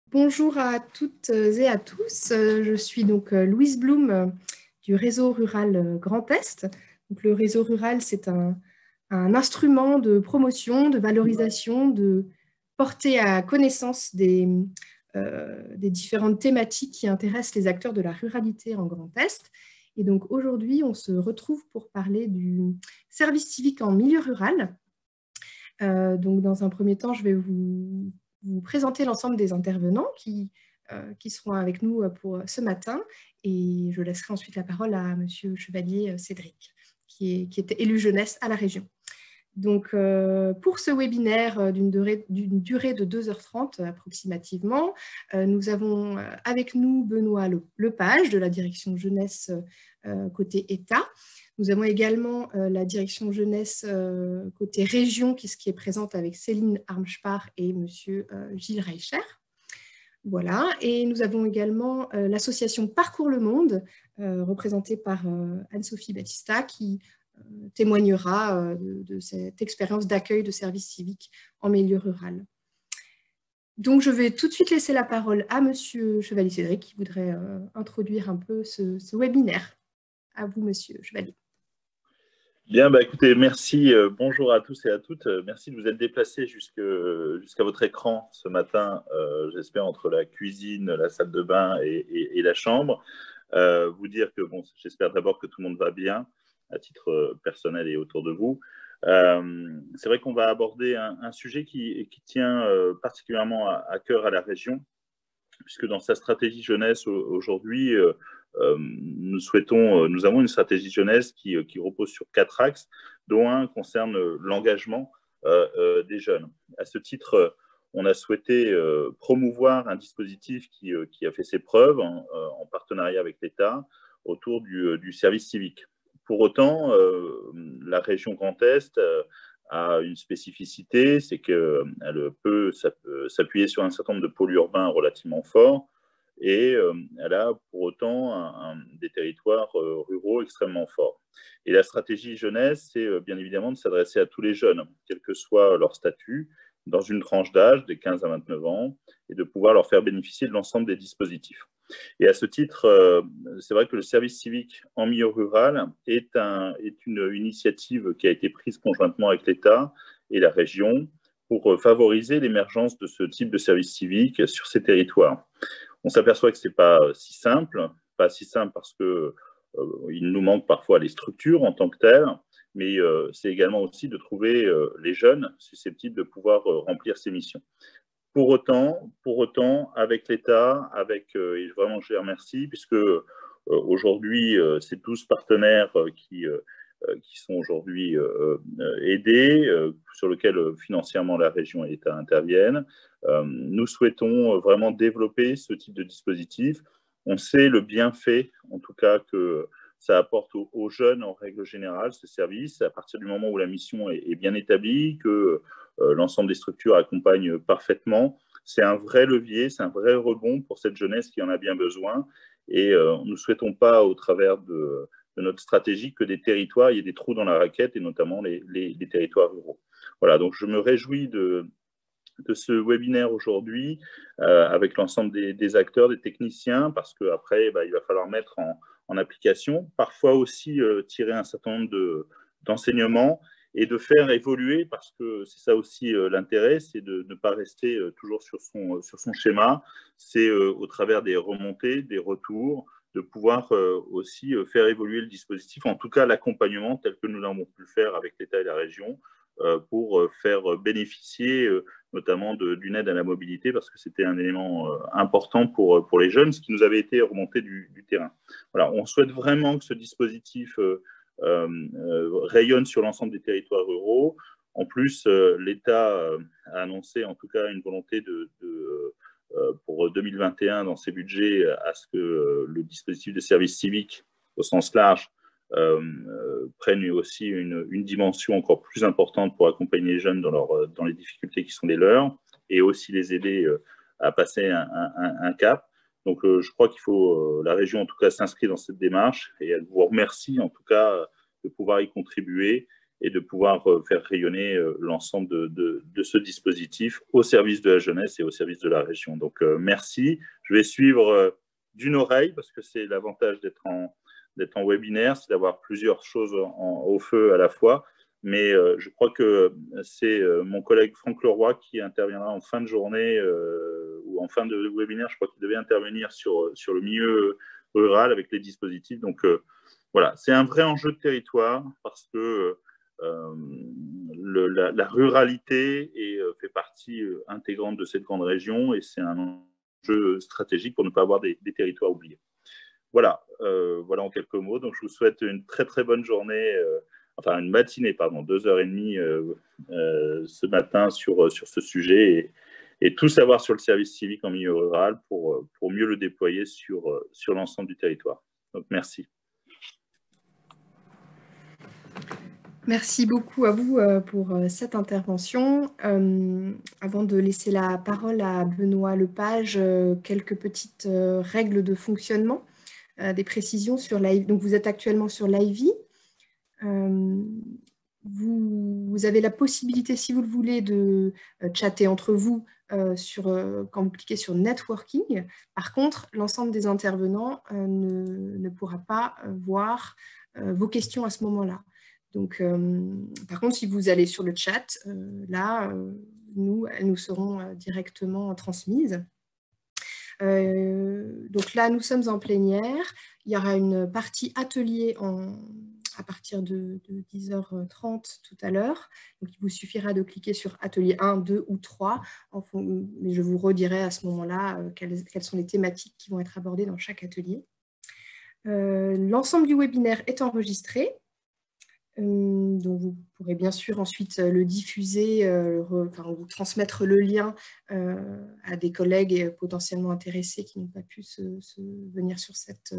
Bonjour à toutes et à tous. Je suis donc Louise Blum du réseau rural Grand Est. Donc, le réseau rural, c'est un instrument de promotion, de valorisation, de portée à connaissance des différentes thématiques qui intéressent les acteurs de la ruralité en Grand Est. Et donc aujourd'hui, on se retrouve pour parler du service civique en milieu rural. Donc, dans un premier temps, je vais vous présenter l'ensemble des intervenants qui seront avec nous pour ce matin. Et je laisserai ensuite la parole à Monsieur Chevalier Cédric, qui était élu jeunesse à la région. Donc, pour ce webinaire d'une durée de 2h30 approximativement, nous avons avec nous Benoît Lepage de la direction jeunesse côté État. Nous avons également la direction jeunesse côté région qui est présente avec Céline Armspar et Monsieur Gilles Reicher. Voilà, et nous avons également l'association Parcours le Monde, représentée par Anne-Sophie Battista, qui témoignera de cette expérience d'accueil de services civiques en milieu rural. Donc, je vais tout de suite laisser la parole à Monsieur Chevalier Cédric, qui voudrait introduire un peu ce webinaire. À vous, Monsieur Chevalier. Bien, écoutez, merci. Bonjour à tous et à toutes. Merci de vous être déplacés jusqu'à votre écran ce matin, j'espère, entre la cuisine, la salle de bain et la chambre. Vous dire que, bon, j'espère d'abord que tout le monde va bien, à titre personnel et autour de vous. C'est vrai qu'on va aborder un sujet qui tient particulièrement à cœur à la région, puisque dans sa stratégie jeunesse aujourd'hui, nous avons une stratégie jeunesse qui repose sur 4 axes, dont un concerne l'engagement des jeunes. À ce titre, on a souhaité promouvoir un dispositif qui a fait ses preuves en partenariat avec l'État autour du service civique. Pour autant, la région Grand Est a une spécificité, c'est qu'elle peut s'appuyer sur un certain nombre de pôles urbains relativement forts, et elle a pour autant des territoires ruraux extrêmement forts. Et la stratégie jeunesse, c'est bien évidemment de s'adresser à tous les jeunes, quel que soit leur statut, dans une tranche d'âge des 15 à 29 ans, et de pouvoir leur faire bénéficier de l'ensemble des dispositifs. Et à ce titre, c'est vrai que le service civique en milieu rural est une initiative qui a été prise conjointement avec l'État et la région pour favoriser l'émergence de ce type de service civique sur ces territoires. On s'aperçoit que ce n'est pas si simple parce qu'il nous manque parfois les structures en tant que telles, mais c'est également aussi de trouver les jeunes susceptibles de pouvoir remplir ces missions. Pour autant, avec l'État, et vraiment je les remercie, puisque aujourd'hui, c'est 12 partenaires qui sont aujourd'hui aidés, sur lesquels financièrement la région et l'État interviennent. Nous souhaitons vraiment développer ce type de dispositif. On sait le bienfait, en tout cas, que ça apporte aux jeunes en règle générale, ce service, à partir du moment où la mission est bien établie, que l'ensemble des structures accompagnent parfaitement. C'est un vrai levier, c'est un vrai rebond pour cette jeunesse qui en a bien besoin. Et nous ne souhaitons pas, au travers de notre stratégie, que des territoires, il y ait des trous dans la raquette, et notamment les territoires ruraux. Voilà, donc je me réjouis de ce webinaire aujourd'hui avec l'ensemble des acteurs, des techniciens, parce qu'après, il va falloir mettre en application, parfois aussi tirer un certain nombre d'enseignements et de faire évoluer, parce que c'est ça aussi l'intérêt, c'est de ne pas rester toujours sur son schéma, c'est au travers des remontées, des retours, de pouvoir aussi faire évoluer le dispositif, en tout cas l'accompagnement tel que nous l'avons pu le faire avec l'État et la région, pour faire bénéficier notamment d'une aide à la mobilité, parce que c'était un élément important pour les jeunes, ce qui nous avait été remonté du terrain. Voilà, on souhaite vraiment que ce dispositif rayonne sur l'ensemble des territoires ruraux. En plus, l'État a annoncé en tout cas une volonté pour 2021 dans ses budgets à ce que le dispositif de service civique au sens large prennent aussi une dimension encore plus importante pour accompagner les jeunes dans les difficultés qui sont les leurs, et aussi les aider à passer un cap. Donc je crois qu'il faut, la région en tout cas s'inscrit dans cette démarche, et elle vous remercie en tout cas de pouvoir y contribuer, et de pouvoir faire rayonner l'ensemble de ce dispositif au service de la jeunesse et au service de la région. Donc, merci. Je vais suivre d'une oreille, parce que c'est l'avantage d'être en webinaire, c'est d'avoir plusieurs choses au feu à la fois. Mais je crois que c'est mon collègue Franck Leroy qui interviendra en fin de journée ou en fin de webinaire. Je crois qu'il devait intervenir sur le milieu rural avec les dispositifs. Donc, voilà, c'est un vrai enjeu de territoire parce que la ruralité fait partie intégrante de cette grande région et c'est un enjeu stratégique pour ne pas avoir des territoires oubliés. Voilà, voilà en quelques mots. Donc, je vous souhaite une très, très bonne journée, enfin une matinée, pardon, 2h30 ce matin sur ce sujet et tout savoir sur le service civique en milieu rural pour mieux le déployer sur l'ensemble du territoire. Donc, merci. Merci beaucoup à vous pour cette intervention. Avant de laisser la parole à Benoît Lepage, quelques petites règles de fonctionnement, des précisions sur l'IV. Donc, vous êtes actuellement sur l'IV. Vous avez la possibilité, si vous le voulez, de chatter entre vous quand vous cliquez sur Networking. Par contre, l'ensemble des intervenants ne pourra pas voir vos questions à ce moment-là. Donc, par contre, si vous allez sur le chat, là, elles nous seront directement transmises. Donc là, nous sommes en plénière. Il y aura une partie atelier à partir de 10h30 tout à l'heure. Donc, il vous suffira de cliquer sur atelier 1, 2 ou 3. Mais je vous redirai à ce moment-là quelles sont les thématiques qui vont être abordées dans chaque atelier. L'ensemble du webinaire est enregistré. Donc vous pourrez bien sûr ensuite le diffuser, vous transmettre le lien à des collègues potentiellement intéressés qui n'ont pas pu venir sur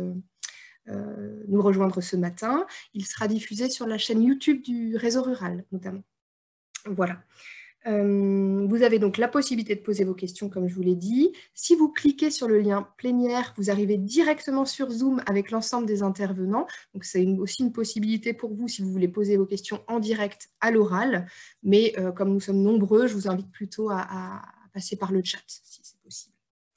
nous rejoindre ce matin. Il sera diffusé sur la chaîne YouTube du Réseau Rural, notamment. Voilà. Vous avez donc la possibilité de poser vos questions, comme je vous l'ai dit. Si vous cliquez sur le lien plénière, vous arrivez directement sur Zoom avec l'ensemble des intervenants. Donc, c'est aussi une possibilité pour vous si vous voulez poser vos questions en direct à l'oral. Mais comme nous sommes nombreux, je vous invite plutôt à passer par le chat, si c'est possible.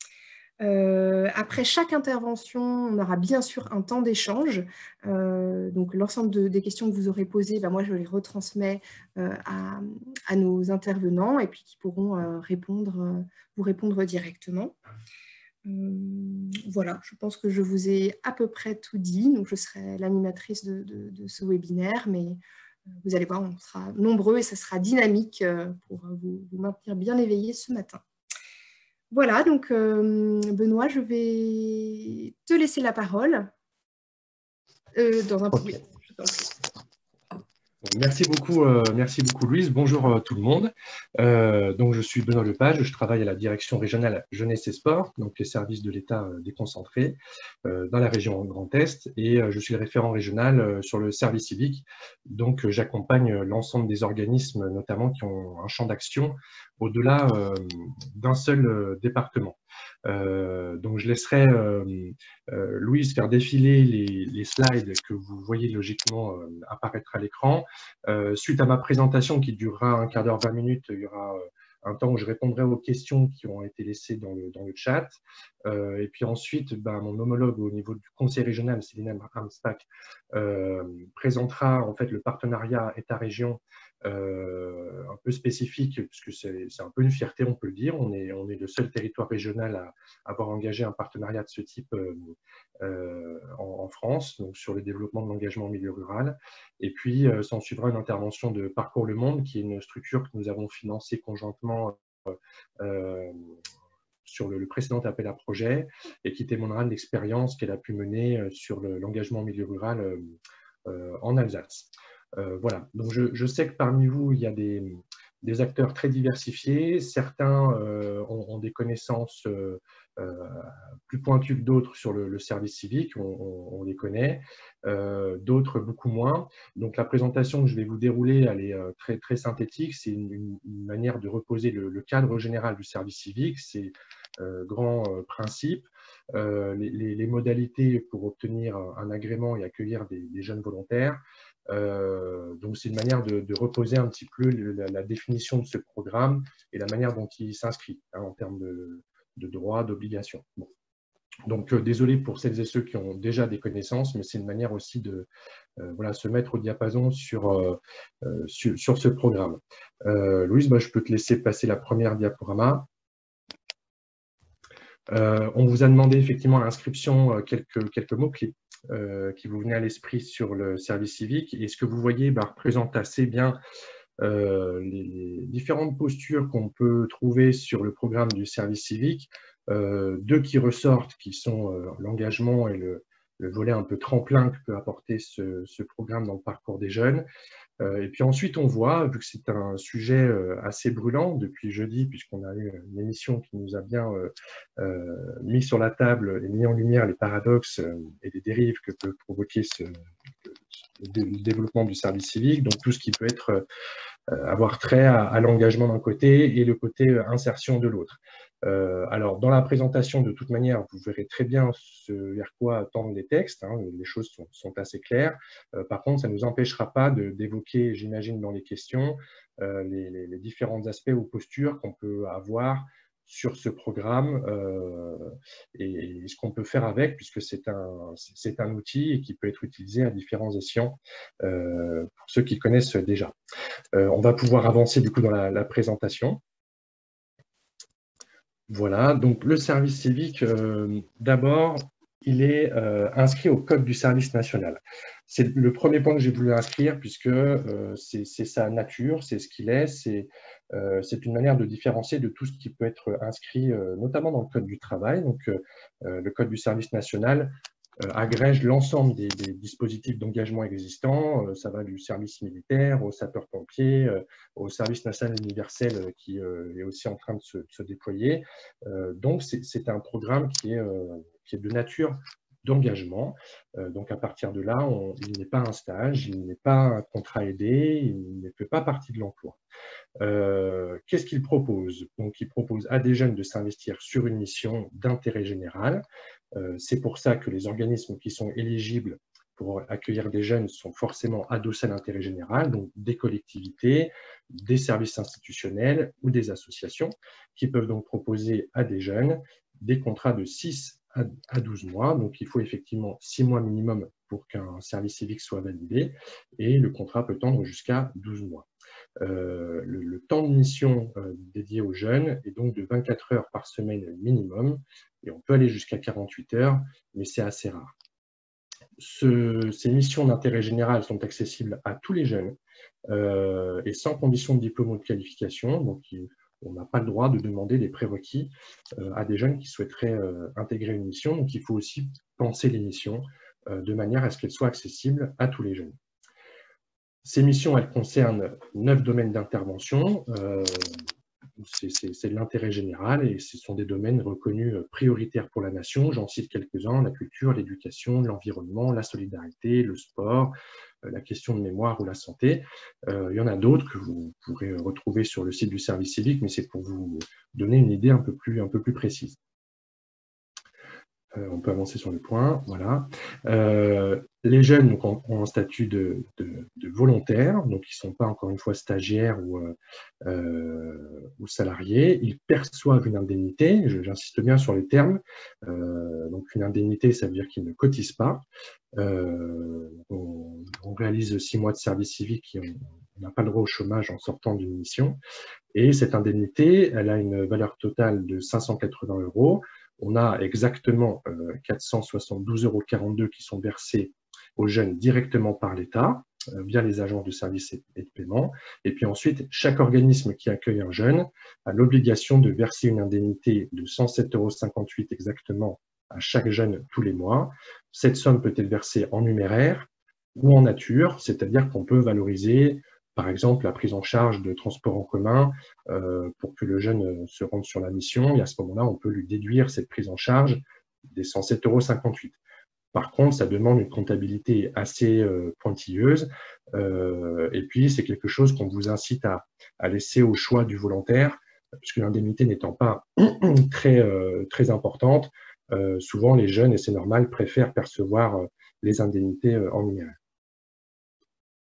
Après chaque intervention, on aura bien sûr un temps d'échange. Donc l'ensemble des questions que vous aurez posées, moi je les retransmets à nos intervenants et puis qui pourront vous répondre directement. Voilà, je pense que je vous ai à peu près tout dit. Donc je serai l'animatrice de ce webinaire, mais vous allez voir, on sera nombreux et ça sera dynamique pour vous maintenir bien éveillés ce matin. Voilà, donc Benoît, je vais te laisser la parole dans un premier temps. Merci beaucoup Louise. Bonjour tout le monde. Donc je suis Benoît Lepage, je travaille à la direction régionale jeunesse et sport, donc les services de l'État déconcentrés dans la région Grand Est, et je suis le référent régional sur le service civique. Donc j'accompagne l'ensemble des organismes, notamment qui ont un champ d'action au-delà d'un seul département. Donc je laisserai Louise faire défiler les slides que vous voyez logiquement apparaître à l'écran. Suite à ma présentation qui durera un quart d'heure, 20 minutes, il y aura un temps où je répondrai aux questions qui ont été laissées dans le chat. Et puis ensuite, mon homologue au niveau du conseil régional, Céline Armspach, présentera en fait le partenariat État-région un peu spécifique, puisque c'est un peu une fierté, on peut le dire. On est le seul territoire régional à avoir engagé un partenariat de ce type en France, donc sur le développement de l'engagement en milieu rural. Et puis, s'en suivra une intervention de Parcours le Monde, qui est une structure que nous avons financée conjointement sur le précédent appel à projet et qui témoignera de l'expérience qu'elle a pu mener sur l'engagement en milieu rural en Alsace. Voilà, donc je sais que parmi vous, il y a des acteurs très diversifiés. Certains ont des connaissances plus pointues que d'autres sur le service civique, on les connaît, d'autres beaucoup moins. Donc la présentation que je vais vous dérouler, elle est très, très synthétique. C'est une manière de reposer le cadre général du service civique, ses grands principes, les modalités pour obtenir un agrément et accueillir des jeunes volontaires, Donc, c'est une manière de reposer un petit peu la définition de ce programme et la manière dont il s'inscrit en termes de droits, d'obligations. Bon. Donc, désolé pour celles et ceux qui ont déjà des connaissances, mais c'est une manière aussi de se mettre au diapason sur ce programme. Louise, je peux te laisser passer la première diaporama. On vous a demandé effectivement à l'inscription quelques mots-clés qui vous venaient à l'esprit sur le service civique. Et ce que vous voyez représente assez bien les différentes postures qu'on peut trouver sur le programme du service civique. Deux qui ressortent, qui sont l'engagement et le volet un peu tremplin que peut apporter ce programme dans le parcours des jeunes. Et puis ensuite, on voit, vu que c'est un sujet assez brûlant depuis jeudi, puisqu'on a eu une émission qui nous a bien mis sur la table et mis en lumière les paradoxes et les dérives que peut provoquer le développement du service civique, donc tout ce qui peut avoir trait à l'engagement d'un côté et le côté insertion de l'autre. Alors, dans la présentation, de toute manière, vous verrez très bien vers quoi tendent les textes. Les choses sont assez claires. Par contre, ça ne nous empêchera pas d'évoquer, j'imagine, dans les questions, les différents aspects ou postures qu'on peut avoir sur ce programme et ce qu'on peut faire avec, puisque c'est un outil et qui peut être utilisé à différents escients pour ceux qui connaissent déjà. On va pouvoir avancer du coup dans la présentation. Voilà, donc le service civique, d'abord, il est inscrit au Code du service national. C'est le premier point que j'ai voulu inscrire puisque c'est sa nature, c'est ce qu'il est, c'est une manière de différencier de tout ce qui peut être inscrit, notamment dans le Code du travail. Donc, le Code du service national agrège l'ensemble des dispositifs d'engagement existants. Ça va du service militaire au sapeur-pompier, au service national universel qui est aussi en train de se déployer. Donc, c'est un programme qui est de nature d'engagement. Donc, à partir de là, il n'est pas un stage, il n'est pas un contrat aidé, il ne fait pas partie de l'emploi. Qu'est-ce qu'il propose? Donc, il propose à des jeunes de s'investir sur une mission d'intérêt général. C'est pour ça que les organismes qui sont éligibles pour accueillir des jeunes sont forcément adossés à l'intérêt général, donc des collectivités, des services institutionnels ou des associations qui peuvent donc proposer à des jeunes des contrats de 6 à 12 mois. Donc, il faut effectivement 6 mois minimum pour qu'un service civique soit validé et le contrat peut tendre jusqu'à 12 mois. Le temps de mission dédié aux jeunes est donc de 24 heures par semaine minimum, et on peut aller jusqu'à 48 heures, mais c'est assez rare. Ces missions d'intérêt général sont accessibles à tous les jeunes et sans condition de diplôme ou de qualification, donc on n'a pas le droit de demander des prérequis à des jeunes qui souhaiteraient intégrer une mission, donc il faut aussi penser les missions de manière à ce qu'elles soient accessibles à tous les jeunes. Ces missions, elles concernent 9 domaines d'intervention. C'est de l'intérêt général et ce sont des domaines reconnus prioritaires pour la nation. J'en cite quelques-uns: la culture, l'éducation, l'environnement, la solidarité, le sport, la question de mémoire ou la santé. Il y en a d'autres que vous pourrez retrouver sur le site du service civique, mais c'est pour vous donner une idée un peu plus précise. On peut avancer sur le point, voilà. Les jeunes donc, ont un statut de volontaire, donc ils ne sont pas encore une fois stagiaires ou salariés. Ils perçoivent une indemnité, j'insiste bien sur les termes. Donc une indemnité, ça veut dire qu'ils ne cotisent pas. On réalise 6 mois de service civique et on n'a pas le droit au chômage en sortant d'une mission. Et cette indemnité, elle a une valeur totale de 580 €. On a exactement 472,42 € qui sont versés aux jeunes directement par l'État, via les agences de services et de paiement. Et puis ensuite, chaque organisme qui accueille un jeune a l'obligation de verser une indemnité de 107,58 € exactement à chaque jeune tous les mois. Cette somme peut être versée en numéraire ou en nature, c'est-à-dire qu'on peut valoriser par exemple la prise en charge de transport en commun pour que le jeune se rende sur la mission, et à ce moment-là, on peut lui déduire cette prise en charge des 107,58 €. Par contre, ça demande une comptabilité assez pointilleuse, et puis c'est quelque chose qu'on vous incite à laisser au choix du volontaire, puisque l'indemnité n'étant pas très importante, souvent les jeunes, et c'est normal, préfèrent percevoir les indemnités en numéraire.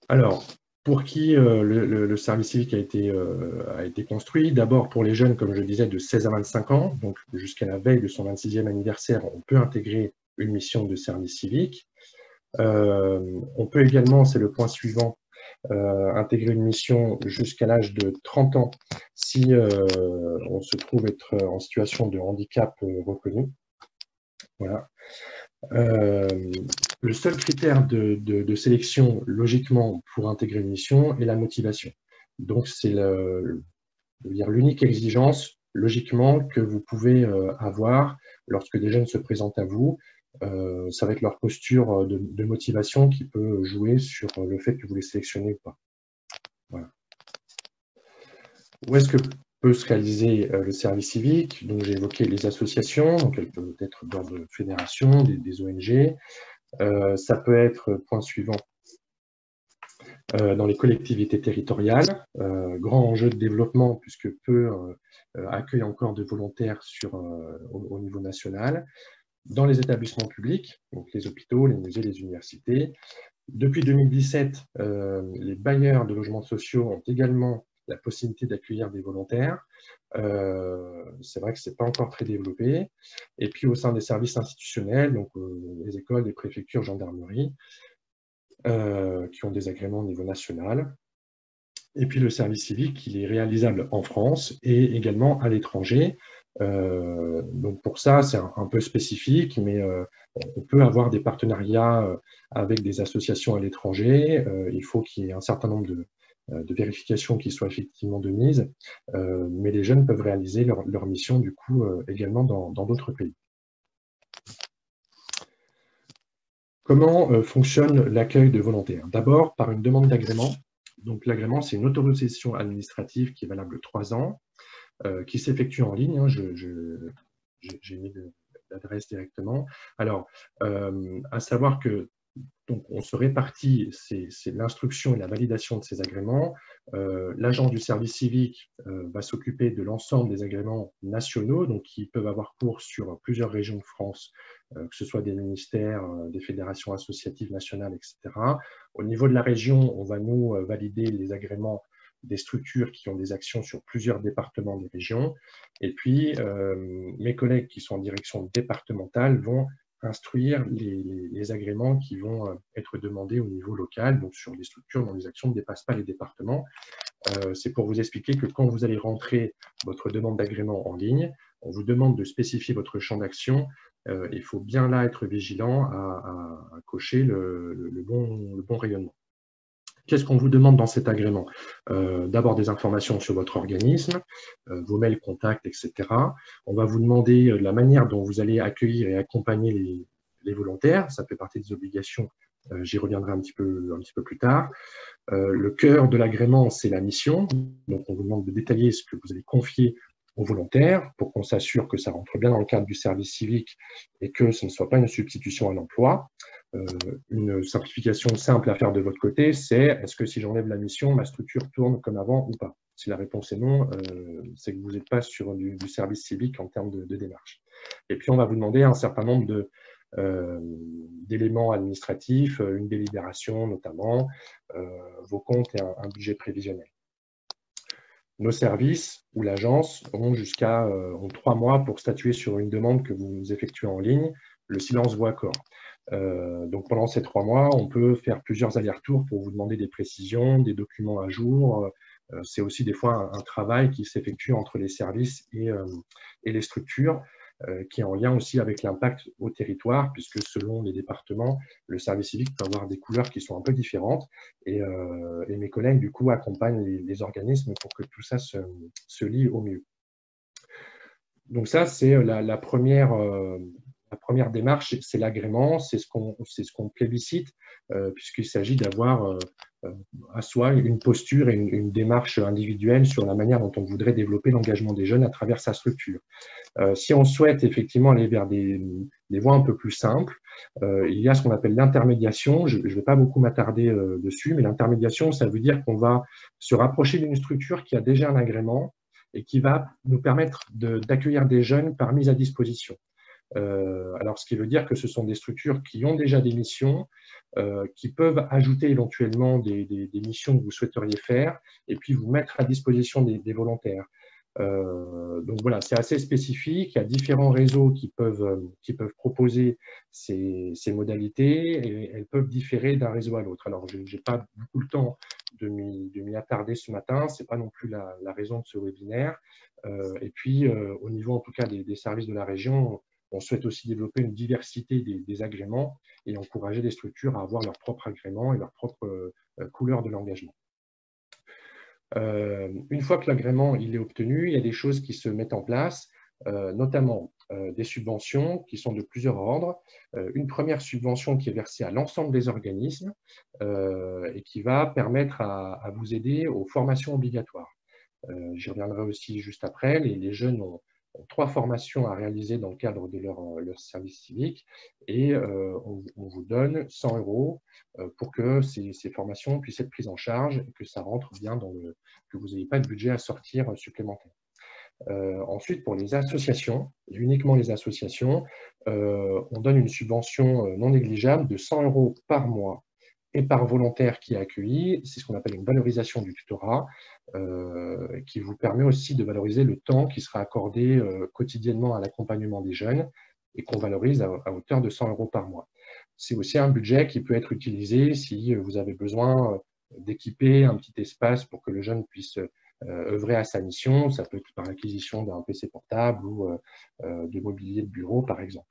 Alors, pour qui le service civique a été construit? D'abord pour les jeunes, comme je disais, de 16 à 25 ans, donc jusqu'à la veille de son 26e anniversaire, on peut intégrer une mission de service civique. On peut également, c'est le point suivant, intégrer une mission jusqu'à l'âge de 30 ans si on se trouve être en situation de handicap reconnu. Voilà. Le seul critère de sélection, logiquement, pour intégrer une mission est la motivation. Donc, c'est l'unique exigence, logiquement, que vous pouvez avoir lorsque des jeunes se présentent à vous. Ça va être leur posture de motivation qui peut jouer sur le fait que vous les sélectionnez ou pas. Voilà. Où est-ce que peut se réaliser le service civique? Donc, j'ai évoqué les associations, donc elles peuvent être d'ordre de fédération, des ONG. Ça peut être, point suivant, dans les collectivités territoriales, grand enjeu de développement puisque peu accueillent encore de volontaires au niveau national. Dans les établissements publics, donc les hôpitaux, les musées, les universités. Depuis 2017, les bailleurs de logements sociaux ont également la possibilité d'accueillir des volontaires. C'est vrai que ce n'est pas encore très développé. Et puis au sein des services institutionnels, donc les écoles, les préfectures, gendarmerie, qui ont des agréments au niveau national. Et puis le service civique, il est réalisable en France et également à l'étranger. Donc pour ça, c'est un peu spécifique, mais on peut avoir des partenariats avec des associations à l'étranger. Il faut qu'il y ait un certain nombre de vérifications qui soient effectivement de mise, mais les jeunes peuvent réaliser leur mission du coup également dans d'autres pays. Comment fonctionne l'accueil de volontaires? D'abord, par une demande d'agrément. Donc l'agrément, c'est une autorisation administrative qui est valable 3 ans, qui s'effectue en ligne. Hein, j'ai mis l'adresse directement. Alors, à savoir que donc, on se répartit, c'est l'instruction et la validation de ces agréments. L'agent du service civique va s'occuper de l'ensemble des agréments nationaux, donc qui peuvent avoir cours sur plusieurs régions de France, que ce soit des ministères, des fédérations associatives nationales, etc. Au niveau de la région, on va nous valider les agréments des structures qui ont des actions sur plusieurs départements des régions. Et puis, mes collègues qui sont en direction départementale vont instruire les agréments qui vont être demandés au niveau local, donc sur les structures dont les actions ne dépassent pas les départements. C'est pour vous expliquer que quand vous allez rentrer votre demande d'agrément en ligne, on vous demande de spécifier votre champ d'action. Il faut bien là être vigilant à cocher le bon rayonnement. Qu'est-ce qu'on vous demande dans cet agrément? D'abord des informations sur votre organisme, vos mails, contacts, etc. On va vous demander la manière dont vous allez accueillir et accompagner les volontaires. Ça fait partie des obligations, j'y reviendrai un petit peu plus tard. Le cœur de l'agrément, c'est la mission. Donc, on vous demande de détailler ce que vous allez confier aux volontaires pour qu'on s'assure que ça rentre bien dans le cadre du service civique et que ce ne soit pas une substitution à l'emploi. Une simplification simple à faire de votre côté, c'est est-ce que si j'enlève la mission, ma structure tourne comme avant ou pas? Si la réponse est non, c'est que vous n'êtes pas sur du service civique en termes de démarche. Et puis, on va vous demander un certain nombre d'éléments administratifs, une délibération notamment, vos comptes et un budget prévisionnel. Nos services ou l'agence ont 3 mois pour statuer sur une demande que vous effectuez en ligne. Le silence vaut accord. Donc pendant ces 3 mois, on peut faire plusieurs allers-retours pour vous demander des précisions, des documents à jour. C'est aussi des fois un travail qui s'effectue entre les services et les structures, qui est en lien aussi avec l'impact au territoire, puisque selon les départements, le service civique peut avoir des couleurs qui sont un peu différentes. Et mes collègues, du coup, accompagnent les organismes pour que tout ça se lie au mieux. Donc ça, c'est la première démarche, c'est l'agrément, c'est ce qu'on plébiscite, puisqu'il s'agit d'avoir à soi une posture et une démarche individuelle sur la manière dont on voudrait développer l'engagement des jeunes à travers sa structure. Si on souhaite effectivement aller vers des voies un peu plus simples, il y a ce qu'on appelle l'intermédiation. Je ne vais pas beaucoup m'attarder dessus, mais l'intermédiation, ça veut dire qu'on va se rapprocher d'une structure qui a déjà un agrément et qui va nous permettre d'accueillir des jeunes par mise à disposition. Alors, ce qui veut dire que ce sont des structures qui ont déjà des missions, qui peuvent ajouter éventuellement des missions que vous souhaiteriez faire et puis vous mettre à disposition des volontaires. Donc voilà, c'est assez spécifique. Il y a différents réseaux qui peuvent proposer ces modalités et elles peuvent différer d'un réseau à l'autre. Alors, je n'ai pas beaucoup le temps de m'y attarder ce matin. Ce n'est pas non plus la raison de ce webinaire. Et puis, au niveau en tout cas des services de la région, on souhaite aussi développer une diversité des agréments et encourager les structures à avoir leur propre agrément et leur propre couleur de l'engagement. Une fois que l'agrément est obtenu, il y a des choses qui se mettent en place, notamment des subventions qui sont de plusieurs ordres. Une première subvention qui est versée à l'ensemble des organismes et qui va permettre à vous aider aux formations obligatoires. J'y reviendrai aussi juste après. Les jeunes ont 3 formations à réaliser dans le cadre de leur service civique et on vous donne 100 € pour que ces formations puissent être prises en charge et que ça rentre bien que vous n'ayez pas de budget à sortir supplémentaire. Ensuite, pour les associations, uniquement les associations, on donne une subvention non négligeable de 100 € par mois et par volontaire qui est accueilli. C'est ce qu'on appelle une valorisation du tutorat, qui vous permet aussi de valoriser le temps qui sera accordé quotidiennement à l'accompagnement des jeunes et qu'on valorise à hauteur de 100 € par mois. C'est aussi un budget qui peut être utilisé si vous avez besoin d'équiper un petit espace pour que le jeune puisse œuvrer à sa mission. Ça peut être par l'acquisition d'un PC portable ou de mobilier de bureau, par exemple.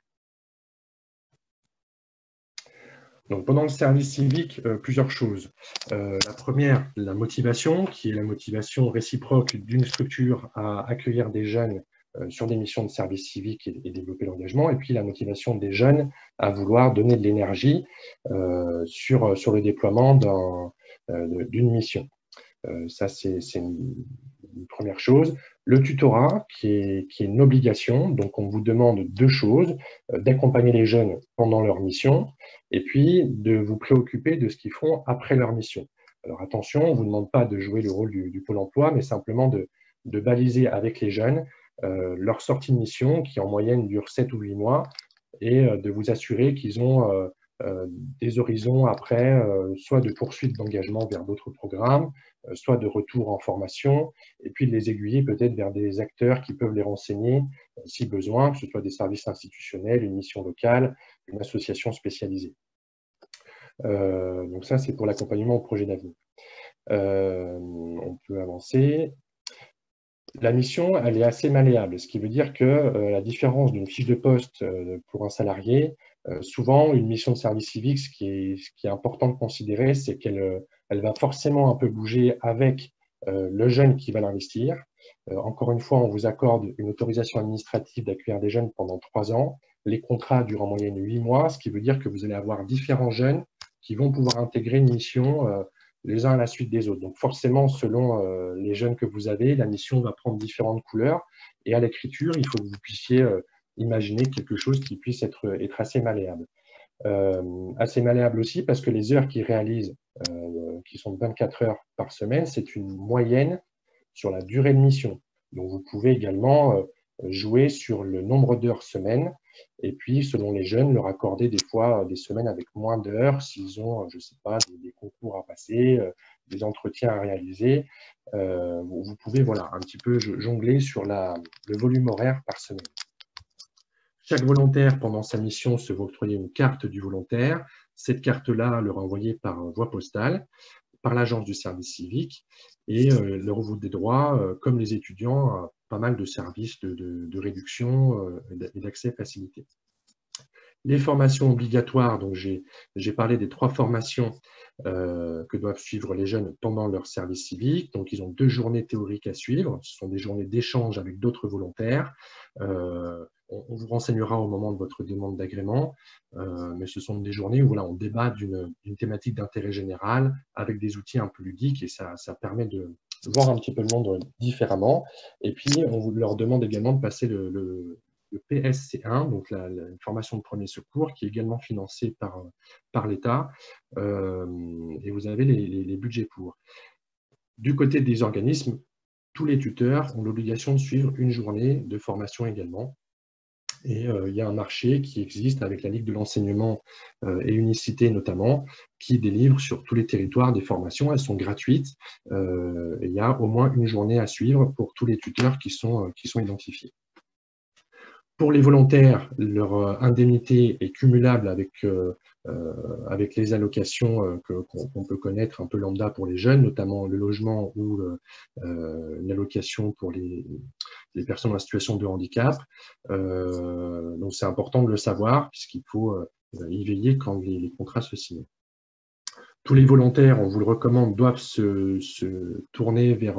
Donc, pendant le service civique, plusieurs choses. La première, la motivation, qui est la motivation réciproque d'une structure à accueillir des jeunes sur des missions de service civique et développer l'engagement, et puis la motivation des jeunes à vouloir donner de l'énergie sur le déploiement d'une mission. Ça, c'est une première chose. Le tutorat, qui est une obligation. Donc, on vous demande 2 choses, d'accompagner les jeunes pendant leur mission et puis de vous préoccuper de ce qu'ils font après leur mission. Alors, attention, on ne vous demande pas de jouer le rôle du Pôle emploi, mais simplement de baliser avec les jeunes leur sortie de mission, qui en moyenne dure 7 ou 8 mois, et de vous assurer qu'ils ont des horizons après, soit de poursuite d'engagement vers d'autres programmes, soit de retour en formation, et puis de les aiguiller peut-être vers des acteurs qui peuvent les renseigner si besoin, que ce soit des services institutionnels, une mission locale, une association spécialisée. Donc ça, c'est pour l'accompagnement au projet d'avenir. On peut avancer. La mission, elle est assez malléable, ce qui veut dire que la différence d'une fiche de poste pour un salarié, souvent, une mission de service civique, ce qui est important de considérer, c'est qu'elle va forcément un peu bouger avec le jeune qui va l'investir. Encore une fois, on vous accorde une autorisation administrative d'accueillir des jeunes pendant 3 ans. Les contrats durent en moyenne 8 mois, ce qui veut dire que vous allez avoir différents jeunes qui vont pouvoir intégrer une mission les uns à la suite des autres. Donc forcément, selon les jeunes que vous avez, la mission va prendre différentes couleurs. Et à l'écriture, il faut que vous puissiez imaginer quelque chose qui puisse être assez malléable. Assez malléable aussi parce que les heures qu'ils réalisent, qui sont de 24 heures par semaine, c'est une moyenne sur la durée de mission. Donc vous pouvez également jouer sur le nombre d'heures semaine et puis, selon les jeunes, leur accorder des fois des semaines avec moins d'heures s'ils ont, je ne sais pas, des concours à passer, des entretiens à réaliser. Vous pouvez voilà, un petit peu jongler sur le volume horaire par semaine. Chaque volontaire, pendant sa mission, se voit octroyer une carte du volontaire. Cette carte-là leur est envoyée par voie postale, par l'agence du service civique, et leur ouvre des droits, comme les étudiants, à pas mal de services de réduction et d'accès facilité. Les formations obligatoires, donc j'ai parlé des 3 formations que doivent suivre les jeunes pendant leur service civique. Donc, ils ont 2 journées théoriques à suivre. Ce sont des journées d'échange avec d'autres volontaires. On vous renseignera au moment de votre demande d'agrément, mais ce sont des journées où voilà, on débat d'une thématique d'intérêt général avec des outils un peu ludiques et ça permet de voir un petit peu le monde différemment. Et puis, on leur demande également de passer le PSC1, donc la formation de premier secours, qui est également financée par l'État, et vous avez les budgets pour. Du côté des organismes, tous les tuteurs ont l'obligation de suivre une journée de formation également. Et il y a un marché qui existe avec la Ligue de l'enseignement et Unicité notamment, qui délivre sur tous les territoires des formations. Elles sont gratuites. Et il y a au moins une journée à suivre pour tous les tuteurs qui sont identifiés. Pour les volontaires, leur indemnité est cumulable avec les allocations qu'on peut connaître un peu lambda pour les jeunes, notamment le logement ou l'allocation pour les personnes en situation de handicap. Donc c'est important de le savoir puisqu'il faut y veiller quand les contrats se signent. Tous les volontaires, on vous le recommande, doivent se tourner vers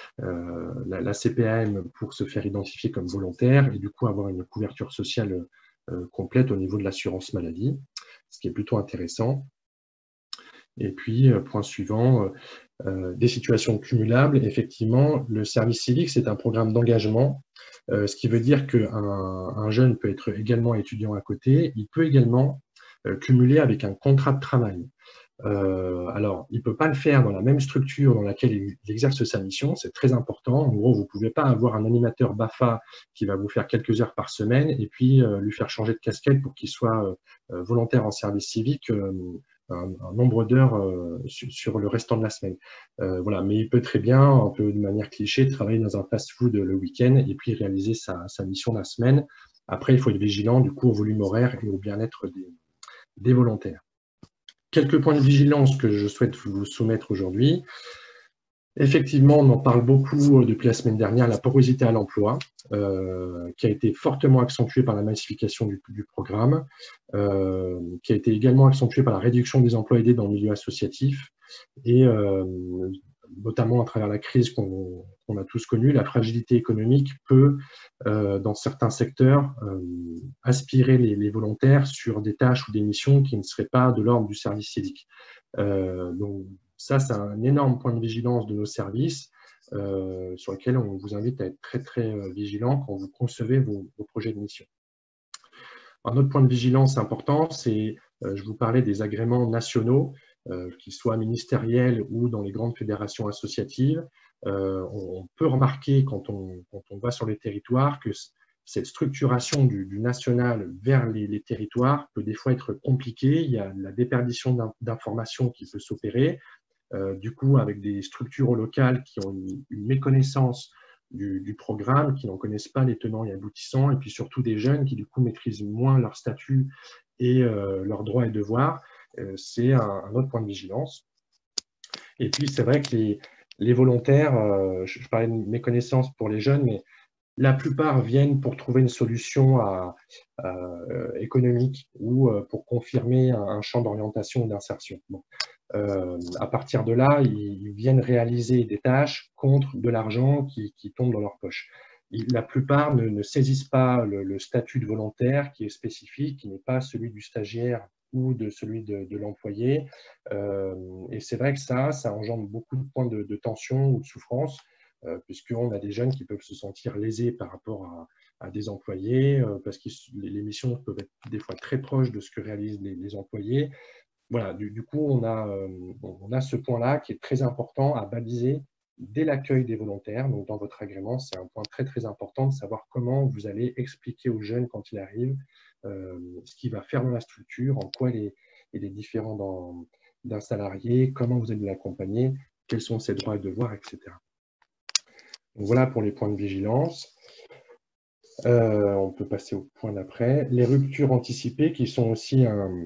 la CPAM pour se faire identifier comme volontaire et du coup avoir une couverture sociale complète au niveau de l'assurance maladie, ce qui est plutôt intéressant. Et puis, point suivant, des situations cumulables. Effectivement, le service civique, c'est un programme d'engagement, ce qui veut dire qu'un jeune peut être également étudiant à côté. Il peut également cumuler avec un contrat de travail. Alors, il ne peut pas le faire dans la même structure dans laquelle il exerce sa mission, c'est très important. En gros, vous ne pouvez pas avoir un animateur BAFA qui va vous faire quelques heures par semaine et puis lui faire changer de casquette pour qu'il soit volontaire en service civique un nombre d'heures sur le restant de la semaine. Voilà. Mais il peut très bien, un peu de manière cliché, travailler dans un fast-food le week-end et puis réaliser sa mission la semaine. Après, il faut être vigilant du coup au volume horaire et au bien-être des volontaires. Quelques points de vigilance que je souhaite vous soumettre aujourd'hui. Effectivement, on en parle beaucoup depuis la semaine dernière, la porosité à l'emploi, qui a été fortement accentuée par la massification du programme, qui a été également accentuée par la réduction des emplois aidés dans le milieu associatif et notamment à travers la crise qu'on a tous connue, la fragilité économique peut, dans certains secteurs, aspirer les volontaires sur des tâches ou des missions qui ne seraient pas de l'ordre du service civique. Donc, ça, c'est un énorme point de vigilance de nos services sur lequel on vous invite à être très, très vigilant quand vous concevez vos projets de mission. Un autre point de vigilance important, c'est, je vous parlais des agréments nationaux, qu'ils soient ministériels ou dans les grandes fédérations associatives. On peut remarquer quand on va sur les territoires que cette structuration du national vers les territoires peut des fois être compliquée. Il y a la déperdition d'informations qui peut s'opérer. Du coup, avec des structures locales qui ont une méconnaissance du programme, qui n'en connaissent pas les tenants et aboutissants, et puis surtout des jeunes qui du coup maîtrisent moins leur statut et leurs droits et devoirs, c'est un autre point de vigilance. Et puis c'est vrai que les volontaires, je parlais de méconnaissance pour les jeunes, mais la plupart viennent pour trouver une solution économique ou pour confirmer un champ d'orientation ou d'insertion. Bon. À partir de là, ils viennent réaliser des tâches contre de l'argent qui tombe dans leur poche. La plupart ne saisissent pas le statut de volontaire qui est spécifique, qui n'est pas celui du stagiaire ou de celui de l'employé. Et c'est vrai que ça engendre beaucoup de points de tension ou de souffrance, puisqu'on a des jeunes qui peuvent se sentir lésés par rapport à des employés, parce que les missions peuvent être des fois très proches de ce que réalisent les employés. Voilà, du coup, on a ce point-là qui est très important à baliser dès l'accueil des volontaires. Donc, dans votre agrément, c'est un point très, très important de savoir comment vous allez expliquer aux jeunes quand il arrive ce qu'il va faire dans la structure, en quoi il est différent d'un salarié, comment vous allez l'accompagner, quels sont ses droits et devoirs, etc. Donc, voilà pour les points de vigilance. On peut passer au point d'après. Les ruptures anticipées qui sont aussi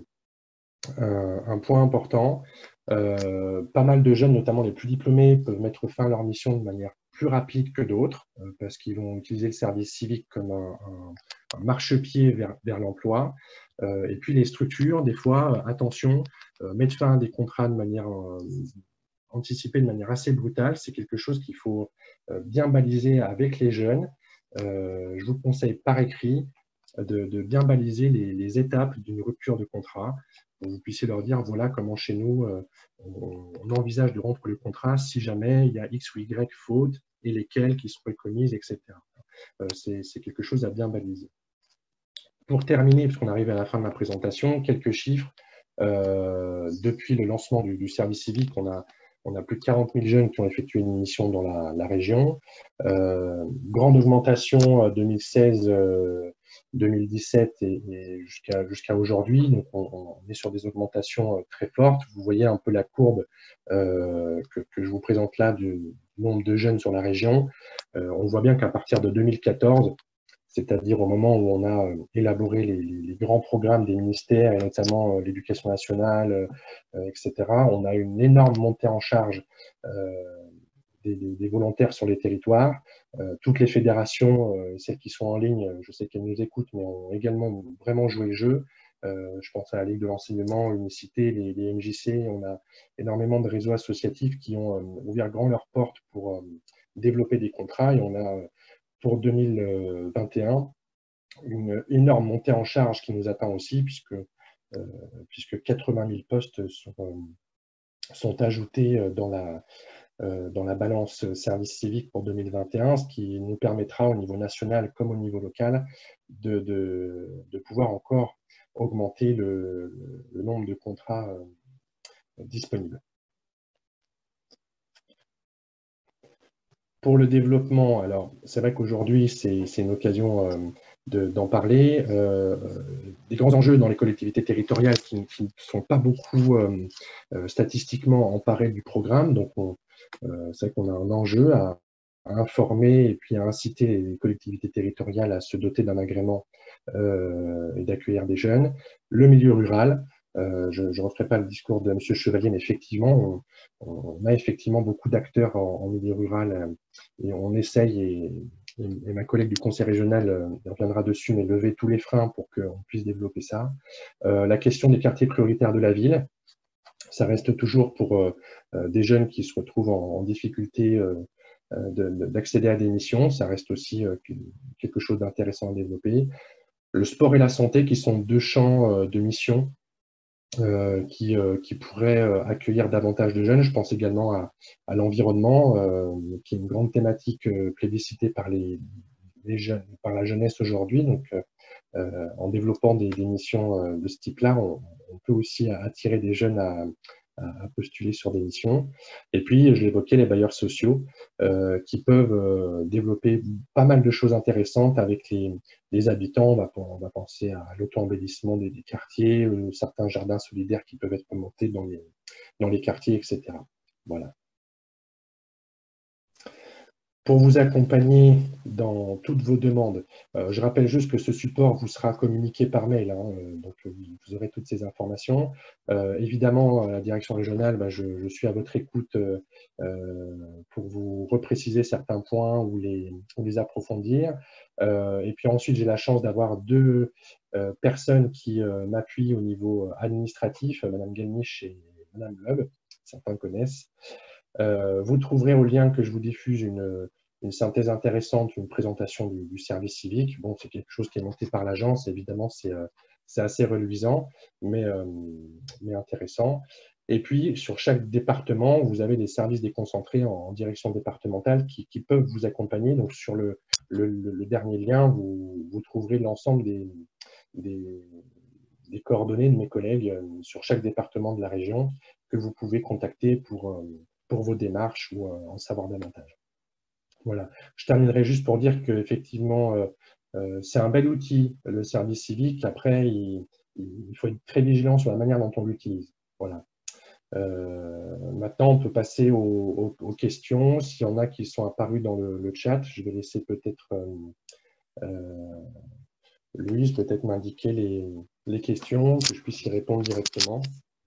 un point important. Pas mal de jeunes, notamment les plus diplômés, peuvent mettre fin à leur mission de manière plus rapide que d'autres parce qu'ils vont utiliser le service civique comme un marchepied vers l'emploi. Et puis les structures, des fois, attention, mettre fin à des contrats de manière anticipée, de manière assez brutale. C'est quelque chose qu'il faut bien baliser avec les jeunes. Je vous conseille par écrit de bien baliser les étapes d'une rupture de contrat. Vous puissiez leur dire, voilà comment chez nous, on envisage de rompre le contrat si jamais il y a X ou Y fautes et lesquelles qui sont commises, etc. C'est quelque chose à bien baliser. Pour terminer, puisqu'on arrive à la fin de ma présentation, quelques chiffres. Depuis le lancement du service civique, on a On a plus de 40 000 jeunes qui ont effectué une mission dans la région. Grande augmentation 2016-2017 et jusqu'à aujourd'hui. Donc, on est sur des augmentations très fortes. Vous voyez un peu la courbe que je vous présente là du nombre de jeunes sur la région. On voit bien qu'à partir de 2014, c'est-à-dire au moment où on a élaboré les grands programmes des ministères, et notamment l'éducation nationale, etc., on a une énorme montée en charge des volontaires sur les territoires. Toutes les fédérations, celles qui sont en ligne, je sais qu'elles nous écoutent, mais ont également vraiment joué le jeu. Je pense à la Ligue de l'enseignement, l'Unicité, les MJC. On a énormément de réseaux associatifs qui ont ouvert grand leurs portes pour développer des contrats, et on a pour 2021 une énorme montée en charge qui nous attend aussi, puisque 80 000 postes sont ajoutés dans la balance service civique pour 2021, ce qui nous permettra au niveau national comme au niveau local de pouvoir encore augmenter le nombre de contrats disponibles. Pour le développement, alors c'est vrai qu'aujourd'hui, c'est une occasion d'en parler. Des grands enjeux dans les collectivités territoriales qui ne sont pas beaucoup statistiquement emparés du programme. Donc, c'est vrai qu'on a un enjeu à informer et puis à inciter les collectivités territoriales à se doter d'un agrément et d'accueillir des jeunes. Le milieu rural. Je ne referai pas le discours de M. Chevalier, mais effectivement, on a effectivement beaucoup d'acteurs en milieu rural et on essaye, et ma collègue du conseil régional reviendra dessus, mais lever tous les freins pour qu'on puisse développer ça. La question des quartiers prioritaires de la ville, ça reste toujours pour des jeunes qui se retrouvent en difficulté d'accéder à des missions, ça reste aussi quelque chose d'intéressant à développer. Le sport et la santé, qui sont deux champs de mission qui pourraient accueillir davantage de jeunes. Je pense également à l'environnement, qui est une grande thématique plébiscitée par les jeunes, par la jeunesse aujourd'hui. Donc, en développant des missions de ce type-là, on peut aussi attirer des jeunes à postuler sur des missions. Et puis, je l'évoquais, les bailleurs sociaux qui peuvent développer pas mal de choses intéressantes avec les habitants. On va penser à l'auto-embellissement des quartiers, certains jardins solidaires qui peuvent être montés dans les quartiers, etc. Voilà. Pour vous accompagner dans toutes vos demandes, je rappelle juste que ce support vous sera communiqué par mail, hein, donc vous aurez toutes ces informations. Évidemment, à la direction régionale, je suis à votre écoute pour vous repréciser certains points ou les approfondir. Et puis ensuite, j'ai la chance d'avoir deux personnes qui m'appuient au niveau administratif, Madame Gelmich et Madame Loeb, certains connaissent. Vous trouverez au lien que je vous diffuse une synthèse intéressante, une présentation du service civique. Bon, c'est quelque chose qui est monté par l'agence, évidemment, c'est assez reluisant, mais intéressant. Et puis, sur chaque département, vous avez des services déconcentrés en direction départementale qui peuvent vous accompagner. Donc, sur le dernier lien, vous trouverez l'ensemble des coordonnées de mes collègues sur chaque département de la région que vous pouvez contacter pour vos démarches ou en savoir davantage. Voilà. Je terminerai juste pour dire qu'effectivement, c'est un bel outil, le service civique. Après, il faut être très vigilant sur la manière dont on l'utilise. Voilà. Maintenant, on peut passer aux questions. S'il y en a qui sont apparues dans le chat, je vais laisser peut-être Louise peut-être m'indiquer les questions, que je puisse y répondre directement.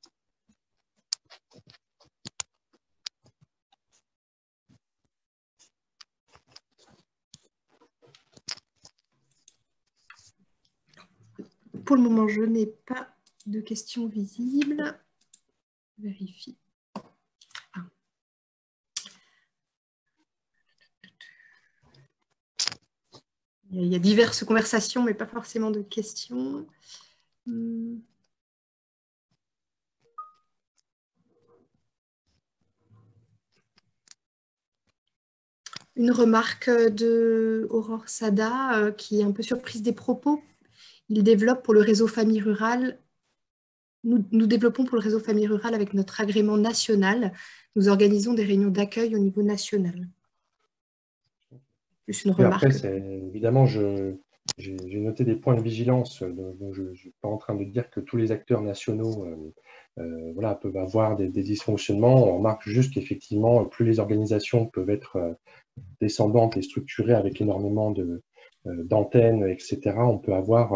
Pour le moment, je n'ai pas de questions visibles. Vérifie. Ah. Il y a diverses conversations, mais pas forcément de questions. Une remarque de Aurore Sada, qui est un peu surprise des propos. Il développe pour le réseau Famille Rurale nous développons pour le réseau Famille Rurale avec notre agrément national. Nous organisons des réunions d'accueil au niveau national. Juste une Et remarque. après, évidemment, j'ai noté des points de vigilance. Donc je ne suis pas en train de dire que tous les acteurs nationaux voilà, peuvent avoir des dysfonctionnements. On remarque juste qu'effectivement, plus les organisations peuvent être descendantes et structurées avec énormément d'antennes, etc., on peut avoir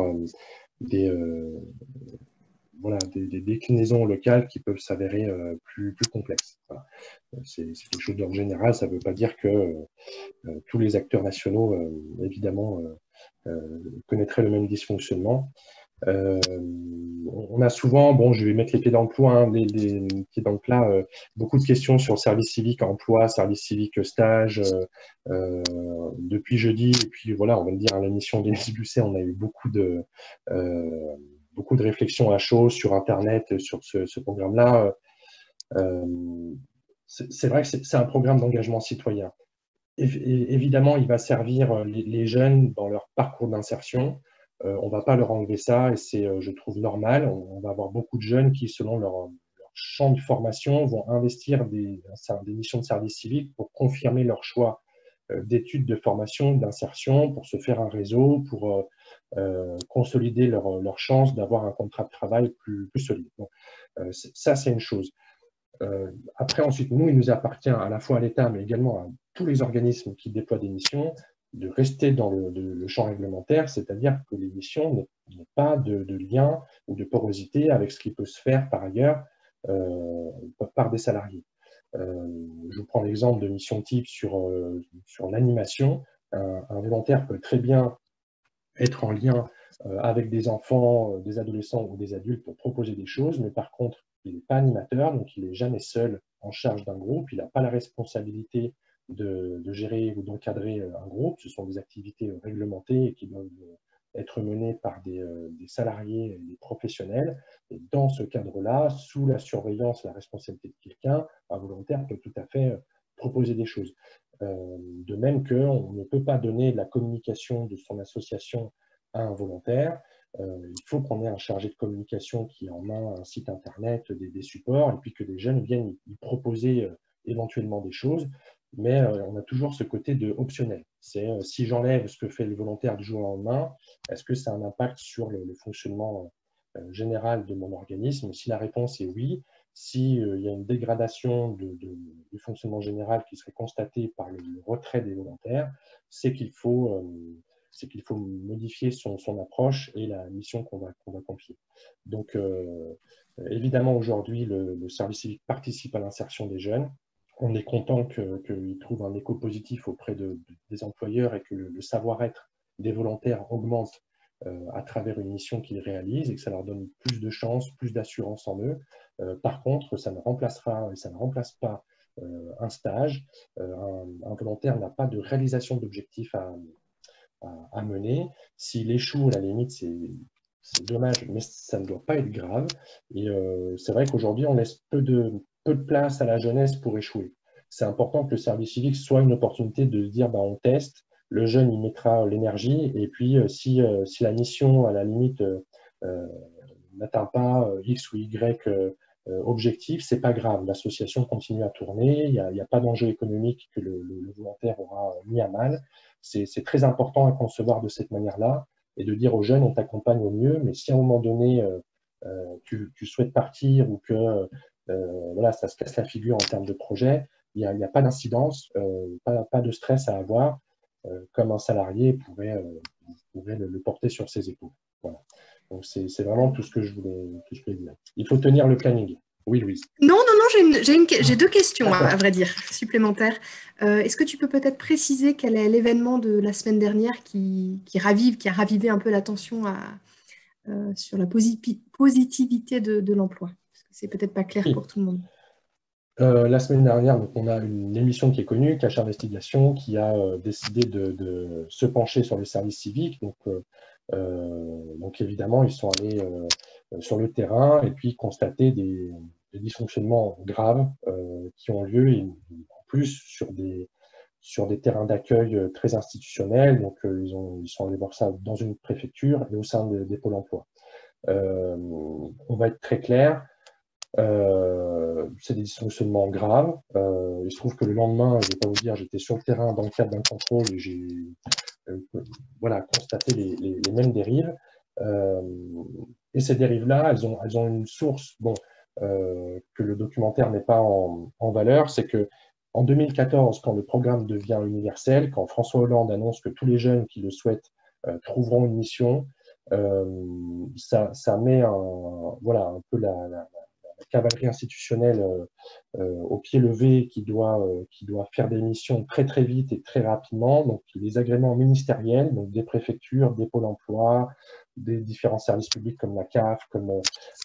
voilà, des déclinaisons locales qui peuvent s'avérer plus complexes. Voilà. C'est quelque chose d'ordre général. Ça ne veut pas dire que tous les acteurs nationaux, évidemment, connaîtraient le même dysfonctionnement. On a souvent, bon, je vais mettre les pieds dans le plat, hein, les pieds dans le plat, beaucoup de questions sur le service civique emploi, service civique stage. Depuis jeudi, et puis voilà, on va le dire, à la mission d'Élise Busset, on a eu beaucoup de réflexions à chaud sur Internet, sur ce programme-là. C'est vrai que c'est un programme d'engagement citoyen. Évidemment, il va servir les jeunes dans leur parcours d'insertion. On ne va pas leur enlever ça et c'est, je trouve, normal. On va avoir beaucoup de jeunes qui, selon leur champ de formation, vont investir des missions de service civique pour confirmer leur choix d'études, de formation, d'insertion, pour se faire un réseau, pour consolider leur chance d'avoir un contrat de travail plus solide. Donc, ça, c'est une chose. Après, ensuite, nous, il nous appartient à la fois à l'État, mais également à tous les organismes qui déploient des missions, de rester dans le champ réglementaire, c'est-à-dire que les missions n'aient pas de lien ou de porosité avec ce qui peut se faire par ailleurs par des salariés. Je vous prends l'exemple de mission type sur l'animation. Un volontaire peut très bien être en lien avec des enfants, des adolescents ou des adultes pour proposer des choses, mais par contre, il n'est pas animateur, donc il n'est jamais seul en charge d'un groupe, il n'a pas la responsabilité de gérer ou d'encadrer un groupe. Ce sont des activités réglementées et qui doivent être menées par des salariés et des professionnels. Et dans ce cadre-là, sous la surveillance, la responsabilité de quelqu'un, un volontaire peut tout à fait proposer des choses. De même qu'on ne peut pas donner la communication de son association à un volontaire. Il faut qu'on ait un chargé de communication qui ait en main un site internet, des supports, et puis que des jeunes viennent y proposer éventuellement des choses. Mais on a toujours ce côté de optionnel. C'est si j'enlève ce que fait le volontaire du jour au lendemain, est-ce que ça a un impact sur le fonctionnement général de mon organisme? Si la réponse est oui, s'il y a une dégradation du fonctionnement général qui serait constatée par le retrait des volontaires, c'est qu'il faut modifier son approche et la mission qu'on va confier. Donc, évidemment, aujourd'hui, le service civique participe à l'insertion des jeunes. On est content qu'ils trouvent un écho positif auprès des employeurs et que le savoir-être des volontaires augmente à travers une mission qu'ils réalisent et que ça leur donne plus de chance, plus d'assurance en eux. Par contre, ça ne remplace pas un stage. Un volontaire n'a pas de réalisation d'objectifs à mener. S'il échoue, à la limite, c'est dommage, mais ça ne doit pas être grave. Et c'est vrai qu'aujourd'hui, on laisse peu de place à la jeunesse pour échouer. C'est important que le service civique soit une opportunité de se dire, bah, on teste, le jeune y mettra l'énergie, et puis si la mission, à la limite, n'atteint pas X ou Y objectif, c'est pas grave. L'association continue à tourner, il n'y a pas d'enjeu économique que le volontaire aura mis à mal. C'est très important à concevoir de cette manière-là et de dire aux jeunes, on t'accompagne au mieux, mais si à un moment donné, tu souhaites partir ou que voilà, ça se casse la figure en termes de projet, il n'y a pas d'incidence, pas de stress à avoir, comme un salarié pourrait le porter sur ses épaules. Voilà. Donc, c'est vraiment tout ce que je voulais dire. Il faut tenir le planning. Oui, Louise. Non, j'ai deux questions, à vrai dire, supplémentaires. Est-ce que tu peux peut-être préciser quel est l'événement de la semaine dernière qui a ravivé un peu l'attention sur la positivité de l'emploi? Parce que c'est peut-être pas clair pour tout le monde. La semaine dernière, donc, on a une émission qui est connue, Cache Investigation, qui a décidé de se pencher sur le service civique. Donc évidemment, ils sont allés sur le terrain et puis constater des dysfonctionnements graves qui ont lieu, et en plus sur des terrains d'accueil très institutionnels. Donc ils sont allés voir ça dans une préfecture et au sein des pôles emploi. On va être très clair. C'est des dysfonctionnements graves. Il se trouve que le lendemain, je ne vais pas vous dire, j'étais sur le terrain dans le cadre d'un contrôle et j'ai voilà, constaté les mêmes dérives. Et ces dérives-là, elles ont une source que le documentaire met pas en valeur, c'est que en 2014, quand le programme devient universel, quand François Hollande annonce que tous les jeunes qui le souhaitent trouveront une mission, ça met voilà, un peu la cavalerie institutionnelle au pied levé qui doit faire des missions très très vite et très rapidement. Donc les agréments ministériels, donc des préfectures, des pôles emploi, des différents services publics comme la CAF, comme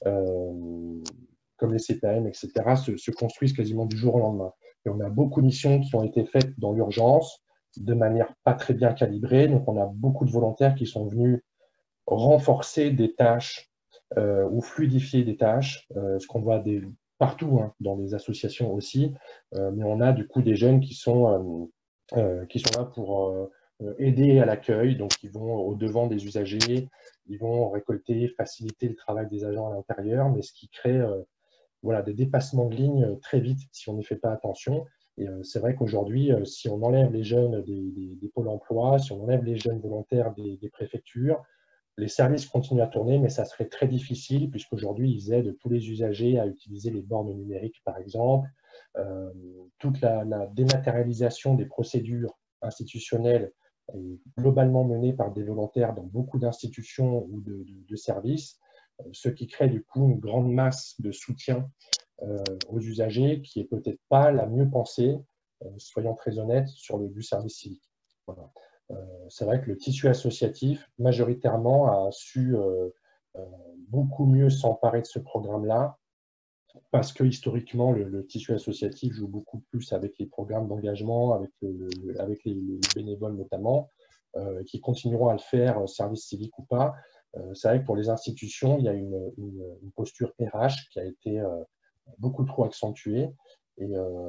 les CPAM, etc., se construisent quasiment du jour au lendemain. Et on a beaucoup de missions qui ont été faites dans l'urgence, de manière pas très bien calibrée. Donc on a beaucoup de volontaires qui sont venus renforcer des tâches ou fluidifier des tâches, ce qu'on voit partout, hein, dans les associations aussi, mais on a du coup des jeunes qui sont là pour aider à l'accueil, donc ils vont au devant des usagers, ils vont récolter, faciliter le travail des agents à l'intérieur, mais ce qui crée voilà, des dépassements de ligne très vite si on n'y fait pas attention. Et c'est vrai qu'aujourd'hui, si on enlève les jeunes des pôles emploi, si on enlève les jeunes volontaires des préfectures, les services continuent à tourner, mais ça serait très difficile puisqu'aujourd'hui, ils aident tous les usagers à utiliser les bornes numériques, par exemple. Toute la dématérialisation des procédures institutionnelles est globalement menée par des volontaires dans beaucoup d'institutions ou de services, ce qui crée du coup une grande masse de soutien aux usagers qui est peut-être pas la mieux pensée, soyons très honnêtes, du service civique. Voilà. C'est vrai que le tissu associatif, majoritairement, a su beaucoup mieux s'emparer de ce programme-là, parce que historiquement, le tissu associatif joue beaucoup plus avec les programmes d'engagement, avec les bénévoles notamment, qui continueront à le faire, service civique ou pas. C'est vrai que pour les institutions, il y a une posture RH qui a été beaucoup trop accentuée. Et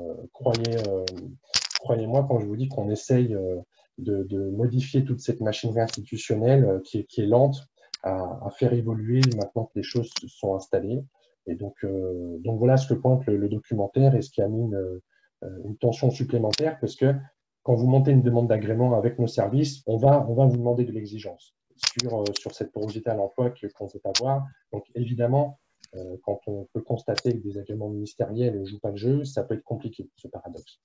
croyez-moi quand je vous dis qu'on essaye de modifier toute cette machinerie institutionnelle qui est lente à faire évoluer maintenant que les choses se sont installées. Et donc voilà ce que pointe le documentaire et ce qui a mis une tension supplémentaire, parce que quand vous montez une demande d'agrément avec nos services, on va vous demander de l'exigence sur cette porosité à l'emploi qu'on veut avoir. Donc évidemment, quand on peut constater que des agréments ministériels ne jouent pas le jeu, ça peut être compliqué, ce paradoxe.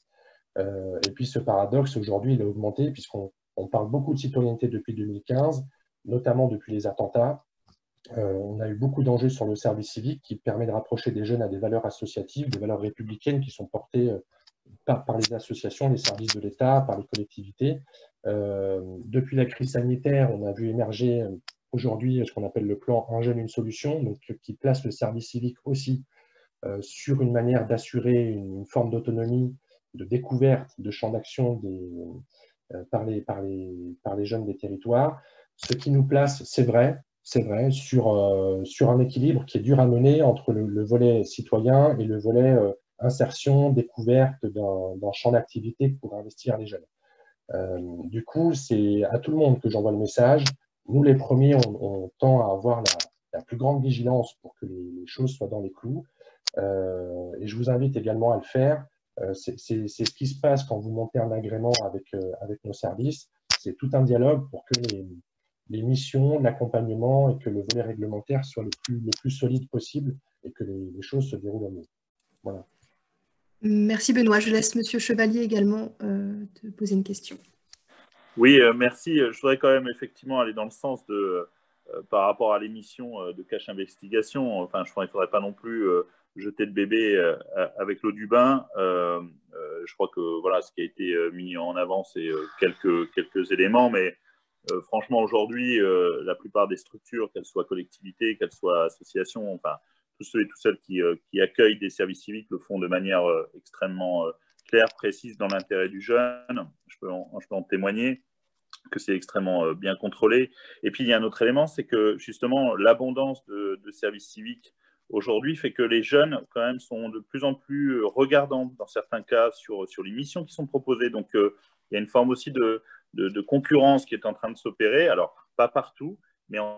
Et puis ce paradoxe, aujourd'hui, il a augmenté puisqu'on parle beaucoup de citoyenneté depuis 2015, notamment depuis les attentats. On a eu beaucoup d'enjeux sur le service civique qui permet de rapprocher des jeunes à des valeurs associatives, des valeurs républicaines qui sont portées par les associations, les services de l'État, par les collectivités. Depuis la crise sanitaire, on a vu émerger aujourd'hui ce qu'on appelle le plan Un jeune, une solution, donc, qui place le service civique aussi sur une manière d'assurer une forme d'autonomie, de découverte de champs d'action par les jeunes des territoires. Ce qui nous place, c'est vrai, sur un équilibre qui est dur à mener entre le volet citoyen et le volet insertion, découverte d'un champ d'activité pour investir les jeunes. Du coup, c'est à tout le monde que j'envoie le message. Nous, les premiers, on tend à avoir la plus grande vigilance pour que les choses soient dans les clous. Et je vous invite également à le faire. C'est ce qui se passe quand vous montez un agrément avec nos services. C'est tout un dialogue pour que les missions, l'accompagnement et que le volet réglementaire soit le plus solide possible et que les choses se déroulent au mieux. Voilà. Merci Benoît. Je laisse Monsieur Chevalier également te poser une question. Oui, merci. Je voudrais quand même effectivement aller dans le sens par rapport à l'émission de Cache Investigation. Enfin, je crois qu'il ne faudrait pas non plus jeter le bébé avec l'eau du bain. Je crois que voilà, ce qui a été mis en avant, c'est quelques éléments, mais franchement, aujourd'hui, la plupart des structures, qu'elles soient collectivités, qu'elles soient associations, enfin, tous ceux et toutes celles qui accueillent des services civiques le font de manière extrêmement claire, précise, dans l'intérêt du jeune. Je peux en témoigner, que c'est extrêmement bien contrôlé. Et puis, il y a un autre élément, c'est que justement, l'abondance de services civiques aujourd'hui fait que les jeunes, quand même, sont de plus en plus regardants, dans certains cas, sur les missions qui sont proposées. Donc, il y a une forme aussi de concurrence qui est en train de s'opérer. Alors, pas partout, mais en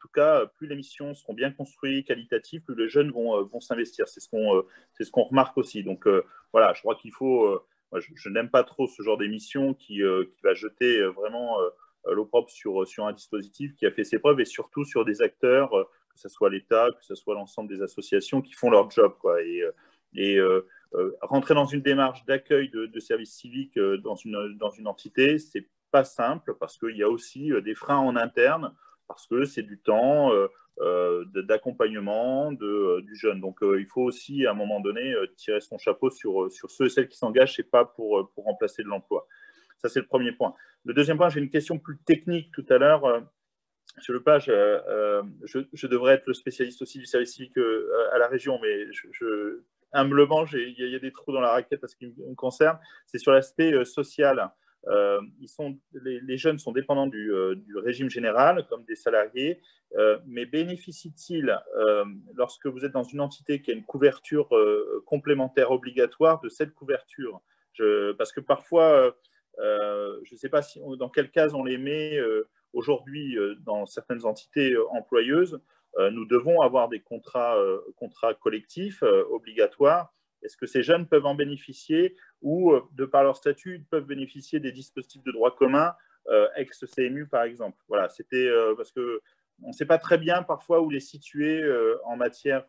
tout cas, plus les missions seront bien construites, qualitatives, plus les jeunes vont s'investir. C'est ce qu'on remarque aussi. Donc voilà, je crois qu'il faut… je n'aime pas trop ce genre d'émission qui va jeter vraiment l'opprobre sur un dispositif qui a fait ses preuves et surtout sur des acteurs, que ce soit l'État, que ce soit l'ensemble des associations qui font leur job, quoi. Rentrer dans une démarche d'accueil de services civiques dans une entité, c'est pas simple parce qu'il y a aussi des freins en interne, parce que c'est du temps d'accompagnement du jeune. Donc, il faut aussi, à un moment donné, tirer son chapeau sur ceux et celles qui s'engagent, c'est pas pour remplacer de l'emploi. Ça, c'est le premier point. Le deuxième point, j'ai une question plus technique tout à l'heure. Monsieur Lepage, je devrais être le spécialiste aussi du service civique à la région, mais humblement, il y a des trous dans la raquette à ce qui me concerne. C'est sur l'aspect social. Les jeunes sont dépendants du régime général, comme des salariés, mais bénéficient-ils, lorsque vous êtes dans une entité qui a une couverture complémentaire obligatoire, de cette couverture? Parce que parfois, je ne sais pas dans quelle case on les met aujourd'hui dans certaines entités employeuses. Nous devons avoir des contrats collectifs obligatoires. Est-ce que ces jeunes peuvent en bénéficier ou, de par leur statut, ils peuvent bénéficier des dispositifs de droit commun, ex-CMU par exemple? Voilà, c'était parce qu'on ne sait pas très bien parfois où les situer en matière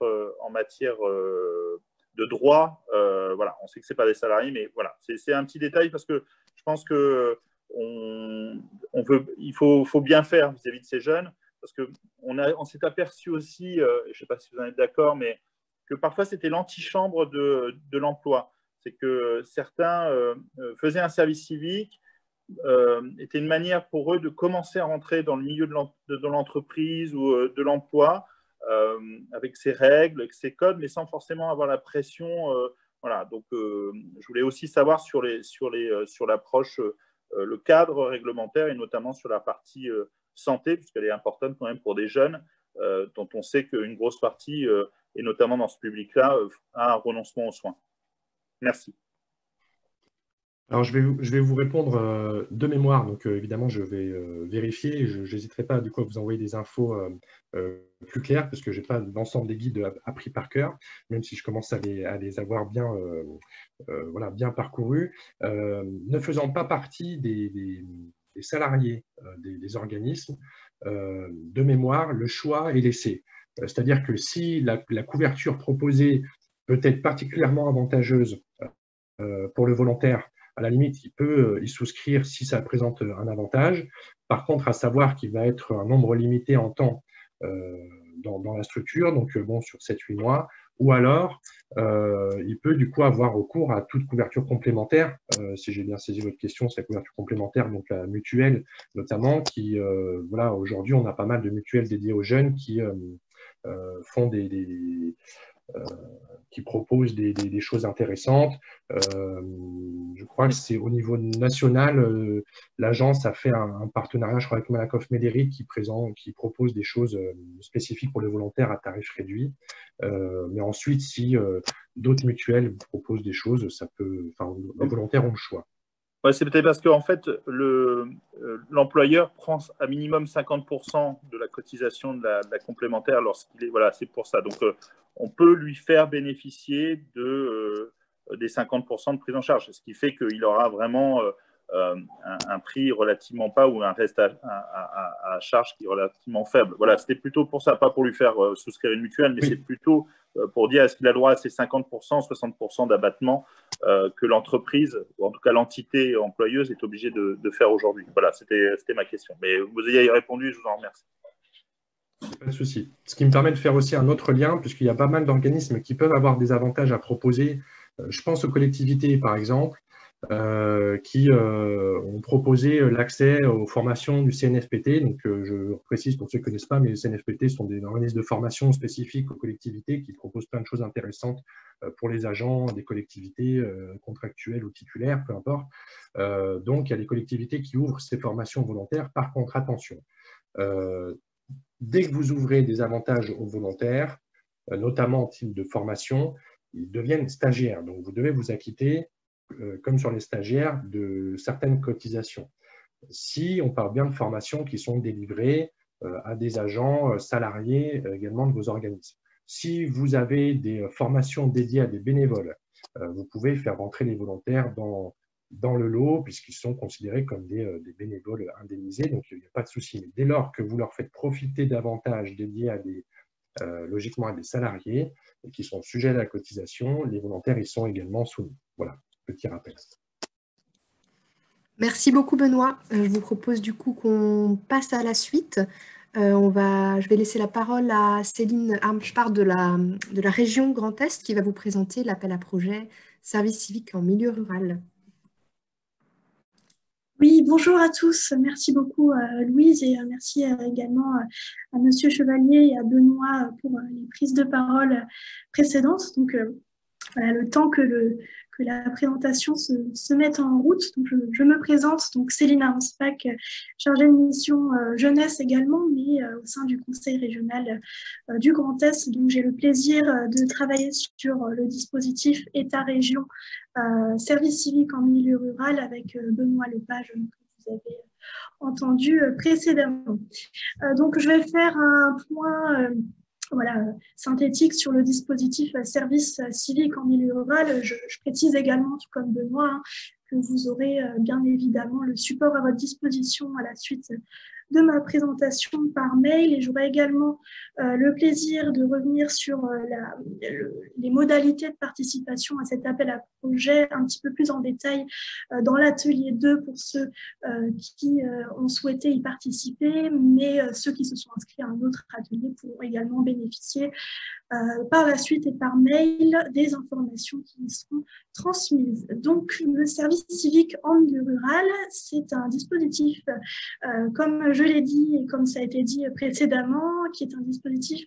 de droit. Voilà, on sait que ce n'est pas des salariés, mais voilà, c'est un petit détail parce que je pense qu'il faut bien faire vis-à-vis de ces jeunes, parce qu'on s'est aperçu aussi, je ne sais pas si vous en êtes d'accord, mais que parfois c'était l'antichambre de l'emploi. C'est que certains faisaient un service civique, était une manière pour eux de commencer à rentrer dans le milieu de l'entreprise ou de l'emploi, avec ses règles, avec ses codes, mais sans forcément avoir la pression. Voilà. Donc, je voulais aussi savoir sur l'approche, le cadre réglementaire et notamment sur la partie santé, puisqu'elle est importante quand même pour des jeunes dont on sait qu'une grosse partie, et notamment dans ce public-là, a un renoncement aux soins. Merci. Alors, je vais vous répondre de mémoire. Donc, évidemment, je vais vérifier. Je n'hésiterai pas du coup à vous envoyer des infos plus claires, parce que je n'ai pas l'ensemble des guides appris par cœur, même si je commence à les avoir bien, voilà, bien parcourus. Ne faisant pas partie des salariés des organismes, de mémoire, le choix est laissé. C'est-à-dire que si la couverture proposée peut être particulièrement avantageuse pour le volontaire, à la limite, il peut y souscrire si ça présente un avantage. Par contre, à savoir qu'il va être un nombre limité en temps dans la structure, donc bon, sur 7-8 mois, ou alors il peut du coup avoir recours à toute couverture complémentaire. Si j'ai bien saisi votre question, c'est la couverture complémentaire, donc la mutuelle notamment, qui, voilà, aujourd'hui, on a pas mal de mutuelles dédiées aux jeunes qui font qui proposent des choses intéressantes. Je crois que c'est au niveau national, l'agence a fait un partenariat, je crois, avec Malakoff Médéric qui propose des choses spécifiques pour les volontaires à tarif réduit. Mais ensuite, si d'autres mutuelles proposent des choses, les volontaires ont le choix. Ouais, c'est peut-être parce qu'en fait, l'employeur prend à minimum 50% de la cotisation de la complémentaire lorsqu'il est… Voilà, c'est pour ça. Donc, on peut lui faire bénéficier des 50% de prise en charge, ce qui fait qu'il aura vraiment un prix relativement bas ou un reste à charge qui est relativement faible. Voilà, c'était plutôt pour ça, pas pour lui faire souscrire une mutuelle, mais oui, c'est plutôt pour dire est-ce qu'il a droit à ces 50%, 60% d'abattement que l'entreprise, ou en tout cas l'entité employeuse, est obligée de faire aujourd'hui. Voilà, c'était ma question. Mais vous y avez répondu, je vous en remercie. Pas de souci. Ce qui me permet de faire aussi un autre lien, puisqu'il y a pas mal d'organismes qui peuvent avoir des avantages à proposer. Je pense aux collectivités, par exemple, qui ont proposé l'accès aux formations du CNFPT. Donc, je précise pour ceux qui ne connaissent pas, mais les CNFPT sont des organismes de formation spécifiques aux collectivités qui proposent plein de choses intéressantes pour les agents des collectivités contractuelles ou titulaires, peu importe. Donc, il y a des collectivités qui ouvrent ces formations volontaires. Par contre, attention, dès que vous ouvrez des avantages aux volontaires, notamment en type de formation, ils deviennent stagiaires. Donc, vous devez vous acquitter, comme sur les stagiaires, de certaines cotisations. Si on parle bien de formations qui sont délivrées à des agents salariés également de vos organismes. Si vous avez des formations dédiées à des bénévoles, vous pouvez faire rentrer les volontaires dans le lot, puisqu'ils sont considérés comme des bénévoles indemnisés, donc il n'y a pas de souci. Mais dès lors que vous leur faites profiter d'avantages dédiés à logiquement à des salariés et qui sont sujets à la cotisation, les volontaires y sont également soumis. Voilà, petit rappel. Merci beaucoup, Benoît. Je vous propose du coup qu'on passe à la suite. Je vais laisser la parole à Céline Armspart de la région Grand Est qui va vous présenter l'appel à projet Service civique en milieu rural. Oui, bonjour à tous. Merci beaucoup Louise et merci également à Monsieur Chevalier et à Benoît pour les prises de parole précédentes. Donc voilà, le temps que la présentation se mette en route. Donc, je me présente, donc Céline Armspart, chargée de mission jeunesse également, mais au sein du Conseil régional du Grand Est. Donc j'ai le plaisir de travailler sur le dispositif État-région service civique en milieu rural avec Benoît Lepage que vous avez entendu précédemment. Donc je vais faire un point synthétique sur le dispositif service civique en milieu rural. Je précise également, tout comme Benoît, que vous aurez bien évidemment le support à votre disposition à la suite de ma présentation par mail, et j'aurai également le plaisir de revenir sur les modalités de participation à cet appel à projet un petit peu plus en détail dans l'atelier 2 pour ceux qui ont souhaité y participer, mais ceux qui se sont inscrits à un autre atelier pourront également bénéficier par la suite et par mail des informations qui y seront transmises. Donc, le service civique en milieu rural, c'est un dispositif, comme je l'ai dit et comme ça a été dit précédemment, qui est un dispositif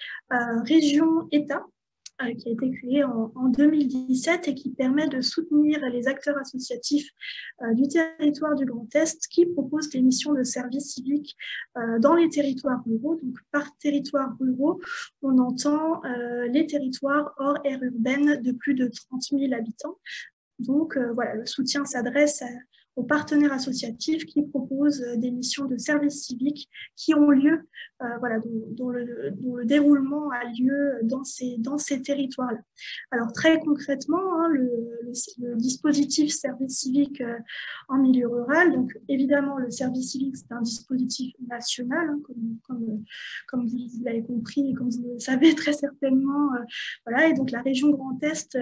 région-État, qui a été créé en 2017 et qui permet de soutenir les acteurs associatifs du territoire du Grand Est qui proposent des missions de service civique dans les territoires ruraux. Donc, par territoires ruraux, on entend les territoires hors aire urbaine de plus de 30 000 habitants. Donc, voilà, le soutien s'adresse aux partenaires associatifs qui proposent des missions de service civique qui ont lieu, dont le déroulement a lieu dans ces territoires-là. Alors très concrètement, le dispositif service civique en milieu rural, donc évidemment le service civique c'est un dispositif national, comme vous l'avez compris et comme vous le savez très certainement, et donc la région Grand Est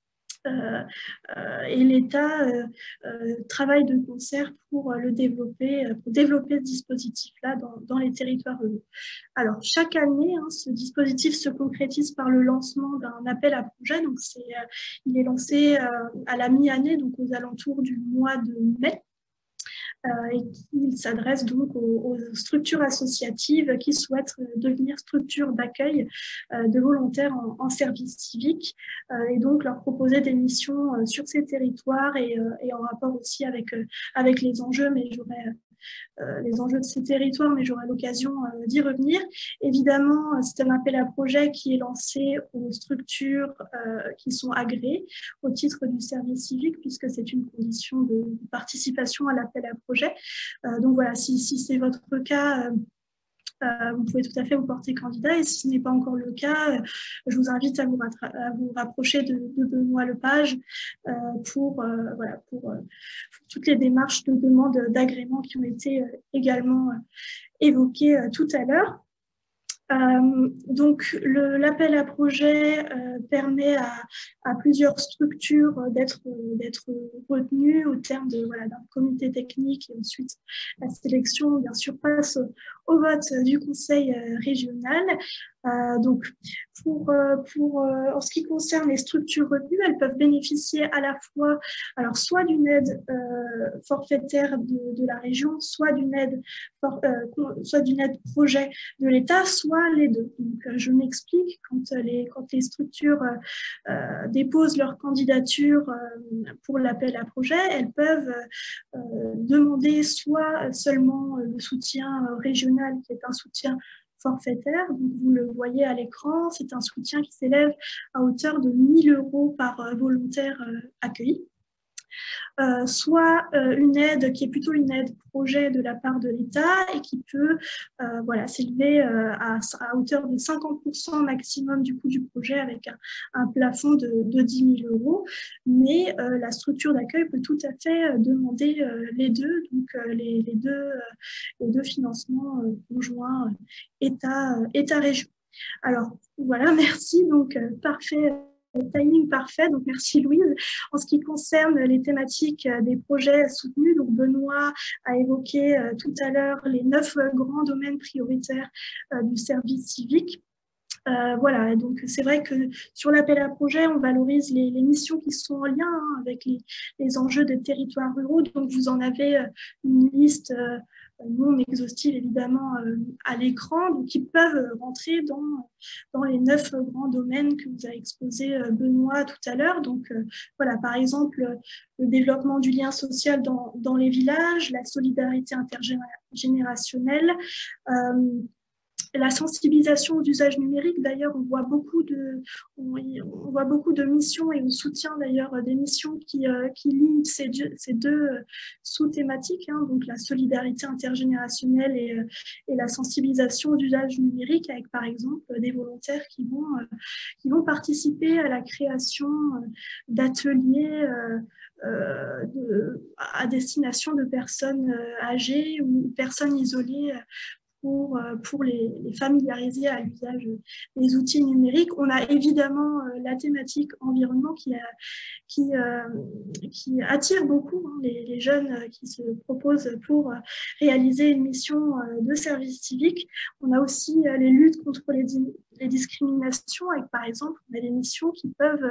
et l'État travaillent de concert pour développer ce dispositif-là dans les territoires ruraux. Alors, chaque année, ce dispositif se concrétise par le lancement d'un appel à projet. Donc, il est lancé à la mi-année, donc aux alentours du mois de mai. Et qui s'adresse donc aux structures associatives qui souhaitent devenir structures d'accueil de volontaires en service civique et donc leur proposer des missions sur ces territoires et en rapport aussi avec les enjeux, mais les enjeux de ces territoires, mais j'aurai l'occasion d'y revenir. Évidemment, c'est un appel à projet qui est lancé aux structures qui sont agréées au titre du service civique, puisque c'est une condition de participation à l'appel à projet. Donc voilà, si c'est votre cas, vous pouvez tout à fait vous porter candidat, et si ce n'est pas encore le cas, je vous invite à vous rapprocher de Benoît Lepage pour toutes les démarches de demande d'agrément qui ont été également évoquées tout à l'heure. Donc, l'appel à projet permet à plusieurs structures d'être retenues au terme d'un comité technique, et ensuite la sélection, bien sûr, passe au vote du conseil régional. Donc, en ce qui concerne les structures retenues, elles peuvent bénéficier à la fois, soit d'une aide forfaitaire de la région, soit d'une aide projet de l'État, soit les deux. Donc, je m'explique, quand les structures déposent leur candidature pour l'appel à projet, elles peuvent demander soit seulement le soutien régional, qui est un soutien forfaitaire. Donc, vous le voyez à l'écran, c'est un soutien qui s'élève à hauteur de 1 000 € par volontaire accueilli. soit une aide qui est plutôt une aide projet de la part de l'État et qui peut voilà, s'élever à hauteur de 50% maximum du coût du projet avec un plafond de 10 000 euros. Mais la structure d'accueil peut tout à fait demander les deux, donc les deux financements conjoints État-région. Alors voilà, merci. Donc parfait. Timing parfait, donc merci Louise. En ce qui concerne les thématiques des projets soutenus, donc Benoît a évoqué tout à l'heure les 9 grands domaines prioritaires du service civique. Voilà, donc c'est vrai que sur l'appel à projet, on valorise les missions qui sont en lien avec les enjeux des territoires ruraux. Donc vous en avez une liste non exhaustive évidemment à l'écran, donc qui peuvent rentrer dans les 9 grands domaines que vous a exposé Benoît tout à l'heure. Donc voilà, par exemple, le développement du lien social dans les villages, la solidarité intergénérationnelle, la sensibilisation aux usages numériques. D'ailleurs, on voit beaucoup de missions et on soutient d'ailleurs des missions qui lient ces deux sous-thématiques, hein, donc la solidarité intergénérationnelle et la sensibilisation aux usages numériques, avec par exemple des volontaires qui vont participer à la création d'ateliers à destination de personnes âgées ou personnes isolées pour les familiariser à l'usage des outils numériques. On a évidemment la thématique environnement qui attire beaucoup les jeunes qui se proposent pour réaliser une mission de service civique. On a aussi les luttes contre les discriminations, avec par exemple on a des missions qui peuvent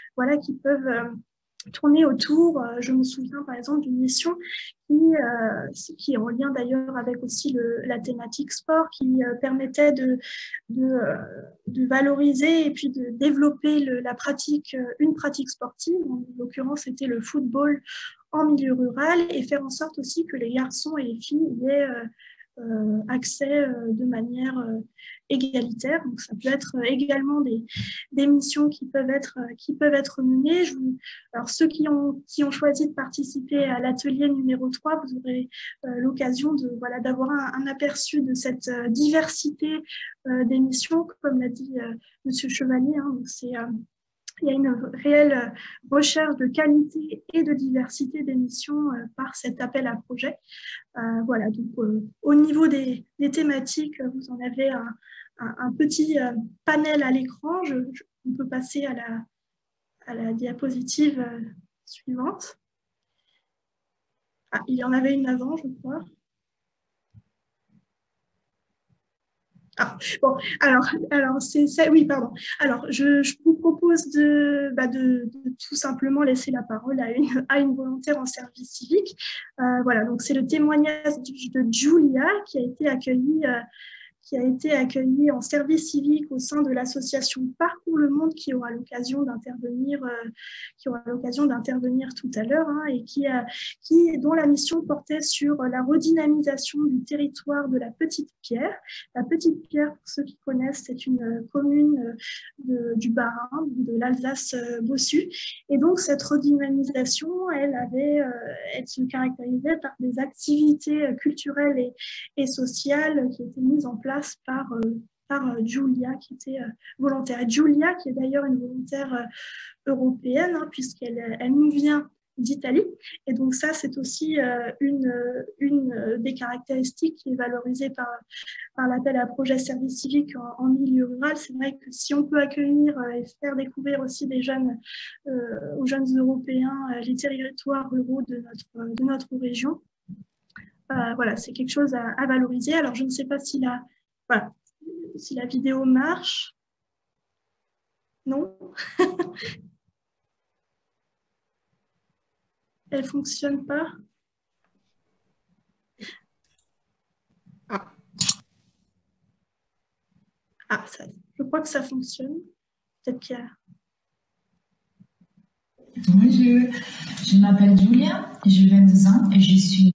tourner autour. Je me souviens par exemple d'une mission qui est en lien d'ailleurs avec aussi la thématique sport, qui permettait de valoriser et puis de développer une pratique sportive. En l'occurrence, c'était le football en milieu rural, et faire en sorte aussi que les garçons et les filles y aient accès de manière égalitaire. Donc ça peut être également des missions qui peuvent être menées. Alors ceux qui ont choisi de participer à l'atelier numéro 3, vous aurez l'occasion d'avoir un aperçu de cette diversité des missions, comme l'a dit Monsieur Chevalier. Hein. Donc il y a une réelle recherche de qualité et de diversité des missions par cet appel à projet. Voilà, donc au niveau des thématiques, vous en avez un petit panel à l'écran. On peut passer à la diapositive suivante. Ah, il y en avait une avant, je crois. Ah, bon, alors c'est ça, oui, pardon. Alors, je vous propose de tout simplement laisser la parole à une volontaire en service civique. Voilà, donc c'est le témoignage de Julia qui a été accueillie en service civique au sein de l'association Parcours le Monde, qui aura l'occasion d'intervenir tout à l'heure, hein, et dont la mission portait sur la redynamisation du territoire de la Petite Pierre. La Petite Pierre, pour ceux qui connaissent, c'est une commune du Bas-Rhin, de l'Alsace-Bossu. Et donc, cette redynamisation, elle se caractérisait par des activités culturelles et sociales qui étaient mises en place par Julia, qui était volontaire. Et Julia, qui est d'ailleurs une volontaire européenne, hein, puisqu'elle nous vient d'Italie. Et donc ça, c'est aussi une des caractéristiques qui est valorisée par l'appel à projet service civique en milieu rural. C'est vrai que si on peut accueillir et faire découvrir aussi aux jeunes Européens les territoires ruraux de notre région, voilà, c'est quelque chose à valoriser. Alors, je ne sais pas si la vidéo marche. Non. Elle ne fonctionne pas. Je crois que ça fonctionne. Peut-être qu'il y a... Bonjour, je m'appelle Julia, j'ai 22 ans et je suis...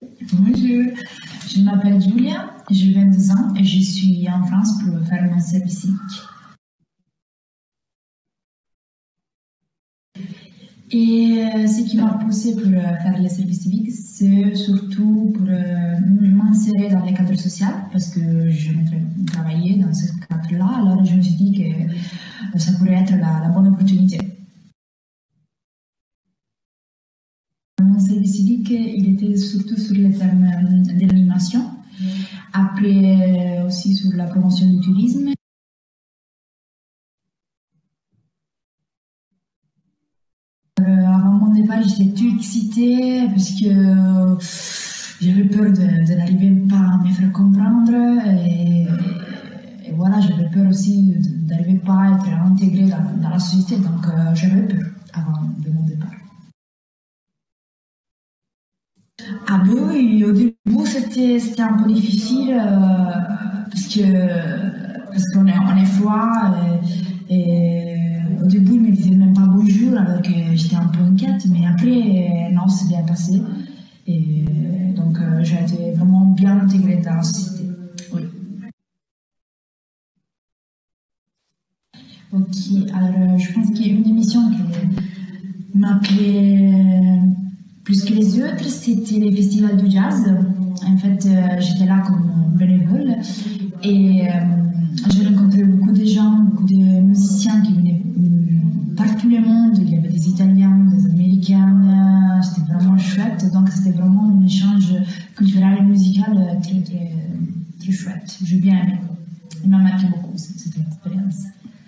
Bonjour, je m'appelle Julia, j'ai 22 ans et je suis en France pour faire mon service civique. Et ce qui m'a poussée pour faire le service civique, c'est surtout pour m'insérer dans les cadres sociaux, parce que je travaillais dans ce cadre-là, alors je me suis dit que ça pourrait être la bonne opportunité. Mon service civique, il était surtout sur le terme de l'animation, après aussi sur la promotion du tourisme. Avant mon départ, j'étais tout excitée parce que j'avais peur de n'arriver pas à me faire comprendre et voilà, j'avais peur aussi d'arriver pas à être intégrée dans la société, donc j'avais peur avant de mon départ. Ah ben oui, au début c'était un peu difficile parce qu'on est froid et au début il ne me disait même pas bonjour alors que j'étais un peu inquiète, mais après non, c'est bien passé et donc j'ai été vraiment bien intégrée dans la société. Oui. Ok, alors je pense qu'il y a une émission qui m'appelait plus que les autres, c'était les festivals du jazz. En fait, j'étais là comme bénévole et j'ai rencontré beaucoup de gens, beaucoup de musiciens qui venaient partout le monde. Il y avait des Italiens, des Américains, c'était vraiment chouette. Donc, c'était vraiment un échange culturel et musical très, très, très chouette. J'ai bien aimé. Il m'a marqué beaucoup cette expérience.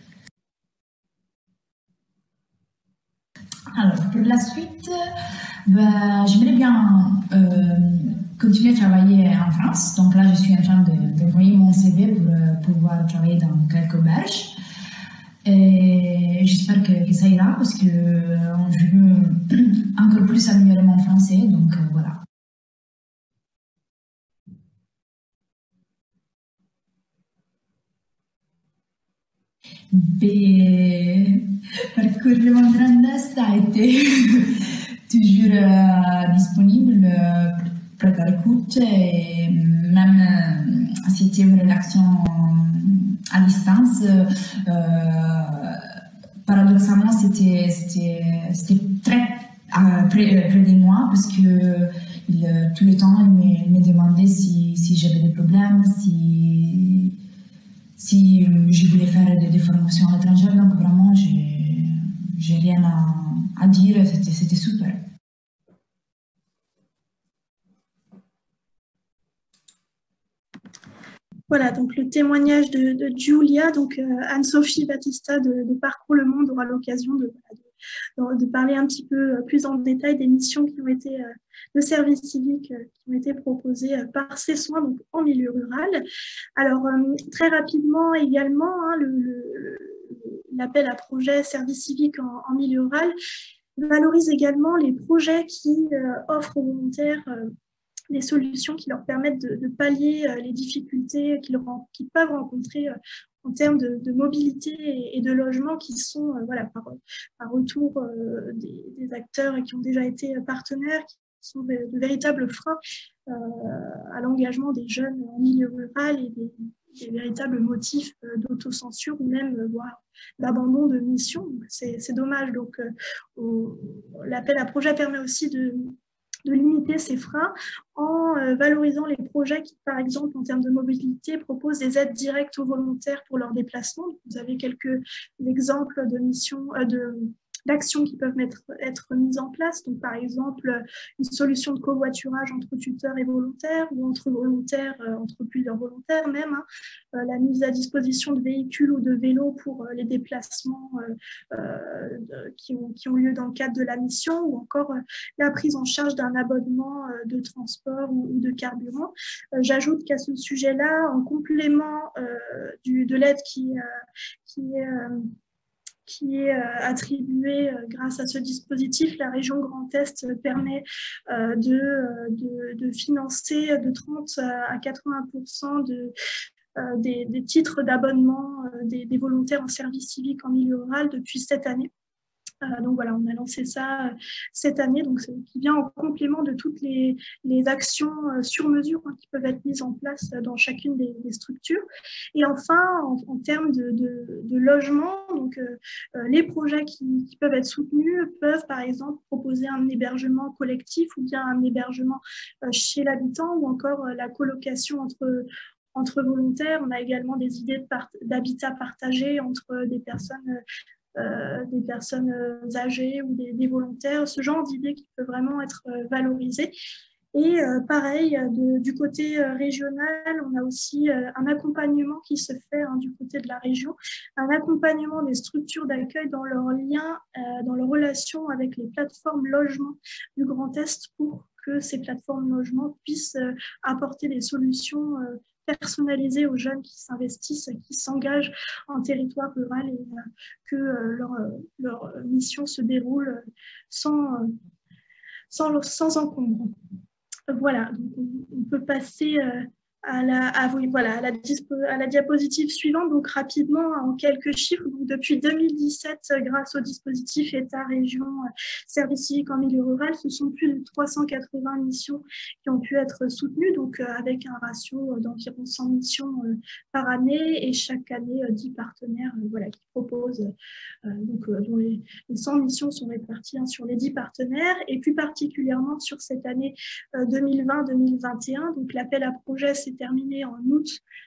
Alors, pour la suite, j'aimerais bien continuer à travailler en France. Donc là, je suis en train d'envoyer mon CV pour pouvoir travailler dans quelques auberges. Et j'espère que ça ira parce que je veux encore plus améliorer mon français. Donc voilà. Parcourir Grand Est a été toujours disponible, prêt à l'écoute et même si c'était une rédaction à distance, paradoxalement c'était très près de moi parce que tout le temps il me demandait si j'avais des problèmes, si je voulais faire des formations à l'étranger, donc vraiment, j'ai rien à dire, c'était super. Voilà, donc le témoignage de Giulia, donc Anne-Sophie Battista de Parcours le Monde aura l'occasion de parler un petit peu plus en détail des missions qui ont été de service civique qui ont été proposées par ces soins donc en milieu rural. Alors très rapidement également, hein, l'appel à projet service civique en milieu rural valorise également les projets qui offrent aux volontaires des solutions qui leur permettent de pallier les difficultés qu'ils peuvent rencontrer en termes de mobilité et de logement qui sont voilà, par retour des acteurs qui ont déjà été partenaires, qui sont de véritables freins à l'engagement des jeunes en milieu rural et des véritables motifs d'autocensure ou même voire d'abandon de mission. C'est dommage. Donc, l'appel à projet permet aussi de limiter ces freins en valorisant les projets qui, par exemple, en termes de mobilité, proposent des aides directes aux volontaires pour leur déplacement. Vous avez quelques exemples de missions, d'actions qui peuvent être mises en place. Donc, par exemple, une solution de covoiturage entre tuteurs et volontaires ou entre volontaires, entre plusieurs volontaires même. Hein. La mise à disposition de véhicules ou de vélos pour les déplacements qui ont lieu dans le cadre de la mission ou encore la prise en charge d'un abonnement de transport ou de carburant. J'ajoute qu'à ce sujet-là, en complément de l'aide qui est attribuée grâce à ce dispositif, la région Grand Est permet de financer de 30 à 80% des titres d'abonnement des volontaires en service civique en milieu rural depuis cette année. Donc voilà, on a lancé ça cette année, donc qui vient en complément de toutes les actions sur mesure qui peuvent être mises en place dans chacune des structures. Et enfin, en termes de logement, donc les projets qui peuvent être soutenus peuvent par exemple proposer un hébergement collectif ou bien un hébergement chez l'habitant ou encore la colocation entre volontaires. On a également des idées d'habitat partagé entre des personnes âgées ou des volontaires, ce genre d'idées qui peut vraiment être valorisées. Et pareil, du côté régional, on a aussi un accompagnement qui se fait du côté de la région, un accompagnement des structures d'accueil dans leur lien, dans leur relation avec les plateformes logement du Grand Est pour que ces plateformes logement puissent apporter des solutions personnalisées aux jeunes qui s'investissent, qui s'engagent en territoire rural et que leur mission se déroule sans encombre. Voilà, donc on peut passer à la diapositive suivante, donc rapidement en quelques chiffres. Donc, depuis 2017, grâce au dispositif État-Région Service civique en milieu rural, ce sont plus de 380 missions qui ont pu être soutenues, donc avec un ratio d'environ 100 missions par année et chaque année 10 partenaires qui proposent, dont les 100 missions sont réparties sur les 10 partenaires et plus particulièrement sur cette année 2020-2021. Donc l'appel à projet s'est terminé en août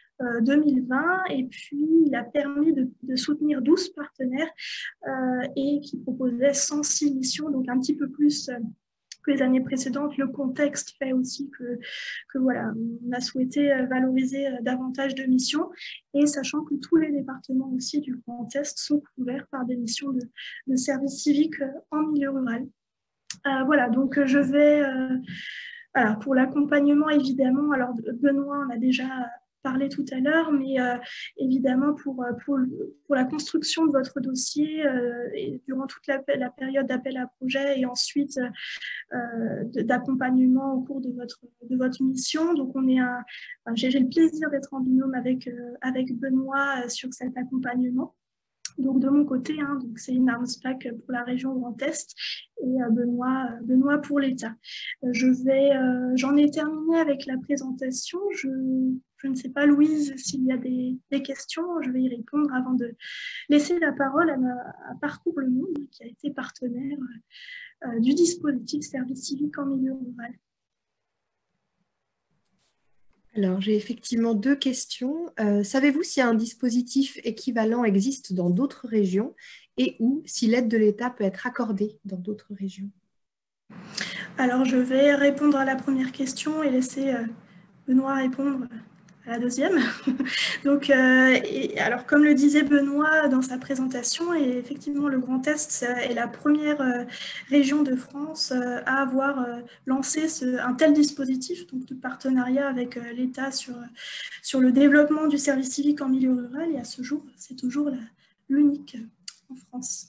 2020 et puis il a permis de soutenir 12 partenaires et qui proposaient 106 missions, donc un petit peu plus que les années précédentes. Le contexte fait aussi que voilà, on a souhaité valoriser davantage de missions et sachant que tous les départements aussi du Grand Est sont couverts par des missions de service civique en milieu rural. Voilà, donc je vais... Alors, pour l'accompagnement, évidemment, alors Benoît en a déjà parlé tout à l'heure, mais évidemment, pour la construction de votre dossier, et durant toute la période d'appel à projet et ensuite d'accompagnement au cours de votre mission. Donc, j'ai le plaisir d'être en binôme avec Benoît sur cet accompagnement. Donc de mon côté, donc Céline Armspack pour la région Grand Est et Benoît pour l'État. J'en ai terminé avec la présentation. Je ne sais pas, Louise, s'il y a des questions. Je vais y répondre avant de laisser la parole à Parcours le Monde, qui a été partenaire du dispositif Service civique en milieu rural. Alors, j'ai effectivement deux questions. Savez-vous si un dispositif équivalent existe dans d'autres régions et ou si l'aide de l'État peut être accordée dans d'autres régions? Alors, je vais répondre à la première question et laisser Benoît répondre à la deuxième. Donc, alors, comme le disait Benoît dans sa présentation, et effectivement, le Grand Est est la première région de France à avoir lancé un tel dispositif, donc de partenariat avec l'État sur le développement du service civique en milieu rural. Et à ce jour, c'est toujours l'unique en France.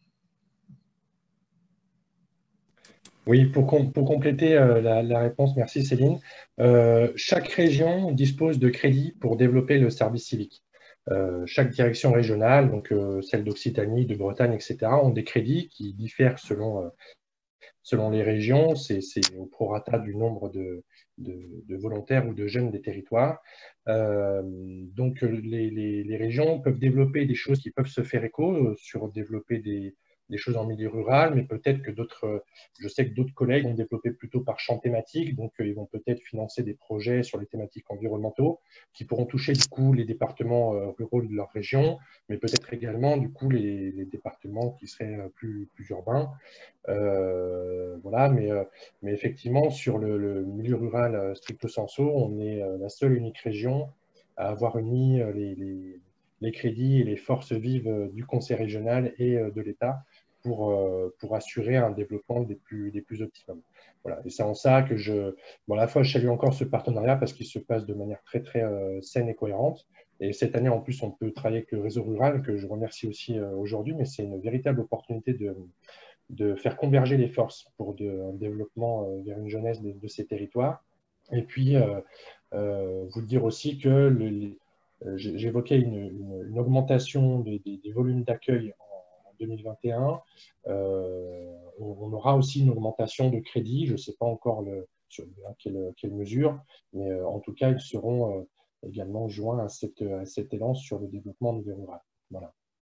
Oui, pour compléter la réponse, merci Céline. Chaque région dispose de crédits pour développer le service civique. Chaque direction régionale, donc celle d'Occitanie, de Bretagne, etc., ont des crédits qui diffèrent selon les régions. C'est au prorata du nombre de volontaires ou de jeunes des territoires. Donc les régions peuvent développer des choses qui peuvent se faire écho sur développer des choses en milieu rural, mais peut-être que je sais que d'autres collègues ont développé plutôt par champ thématique, donc ils vont peut-être financer des projets sur les thématiques environnementaux qui pourront toucher du coup les départements ruraux de leur région, mais peut-être également du coup les départements qui seraient plus urbains. Voilà, mais effectivement, sur le milieu rural stricto sensu, on est la seule et unique région à avoir uni les crédits et les forces vives du Conseil régional et de l'État pour assurer un développement des plus optimums. Voilà. Et c'est en ça que à la fois, je salue encore ce partenariat parce qu'il se passe de manière très, très saine et cohérente. Et cette année, en plus, on peut travailler avec le réseau rural, que je remercie aussi aujourd'hui, mais c'est une véritable opportunité de faire converger les forces pour un développement vers une jeunesse de ces territoires. Et puis, vous dire aussi que j'évoquais une augmentation des volumes d'accueil en 2021. On aura aussi une augmentation de crédit. Je ne sais pas encore sur quelle mesure, mais en tout cas, ils seront également joints à cet élan sur le développement du rural. Voilà.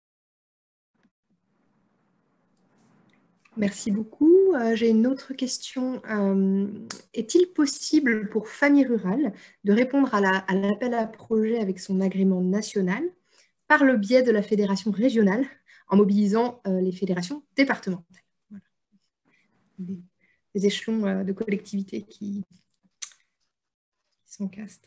Merci beaucoup. J'ai une autre question. Est-il possible pour Famille Rurale de répondre à l'appel à projet avec son agrément national par le biais de la fédération régionale en mobilisant les fédérations départementales? Voilà. Des échelons de collectivités qui s'encastrent.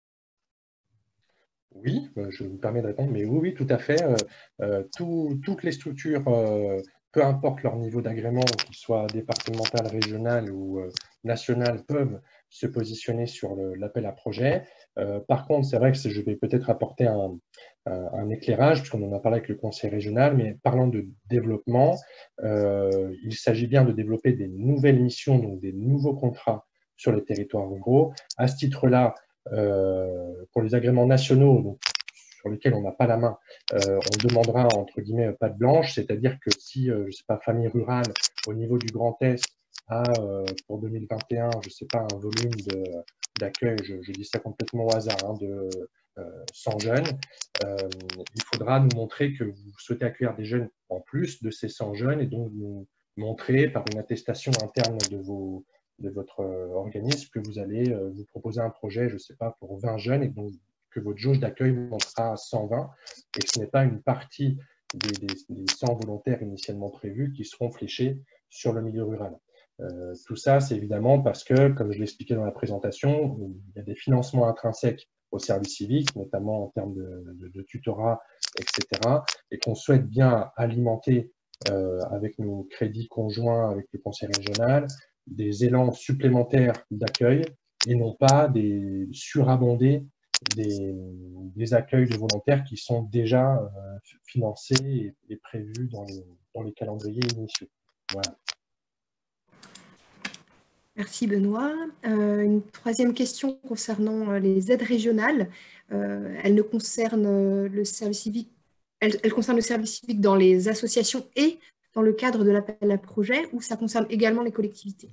Oui, je me permets de répondre, mais oui, tout à fait. Toutes les structures, peu importe leur niveau d'agrément, qu'il soit départemental, régional ou national, peuvent se positionner sur l'appel à projet. Par contre, c'est vrai que je vais peut-être apporter un éclairage, puisqu'on en a parlé avec le conseil régional, mais parlant de développement, il s'agit bien de développer des nouvelles missions, donc des nouveaux contrats sur les territoires ruraux. À ce titre-là, pour les agréments nationaux, donc, sur lesquels on n'a pas la main, on demandera entre guillemets patte blanche, c'est-à-dire que si, je ne sais pas, Famille Rurale au niveau du Grand Est a pour 2021, je ne sais pas, un volume d'accueil, je dis ça complètement au hasard, hein, de 100 jeunes, il faudra nous montrer que vous souhaitez accueillir des jeunes en plus de ces 100 jeunes et donc nous montrer par une attestation interne de votre organisme que vous allez vous proposer un projet, je ne sais pas, pour 20 jeunes et donc que votre jauge d'accueil montera à 120 et que ce n'est pas une partie des 100 volontaires initialement prévus qui seront fléchés sur le milieu rural. Tout ça, c'est évidemment parce que, comme je l'ai expliqué dans la présentation, il y a des financements intrinsèques au service civique, notamment en termes de tutorat, etc. et qu'on souhaite bien alimenter avec nos crédits conjoints avec le conseil régional, des élans supplémentaires d'accueil et non pas des surabondés des accueils de volontaires qui sont déjà financés et prévus dans les calendriers initiaux. Voilà. Merci Benoît. Une troisième question concernant les aides régionales. Elle ne concerne le service civique, elle concerne le service civique dans les associations et dans le cadre de l'appel à projet, ou ça concerne également les collectivités?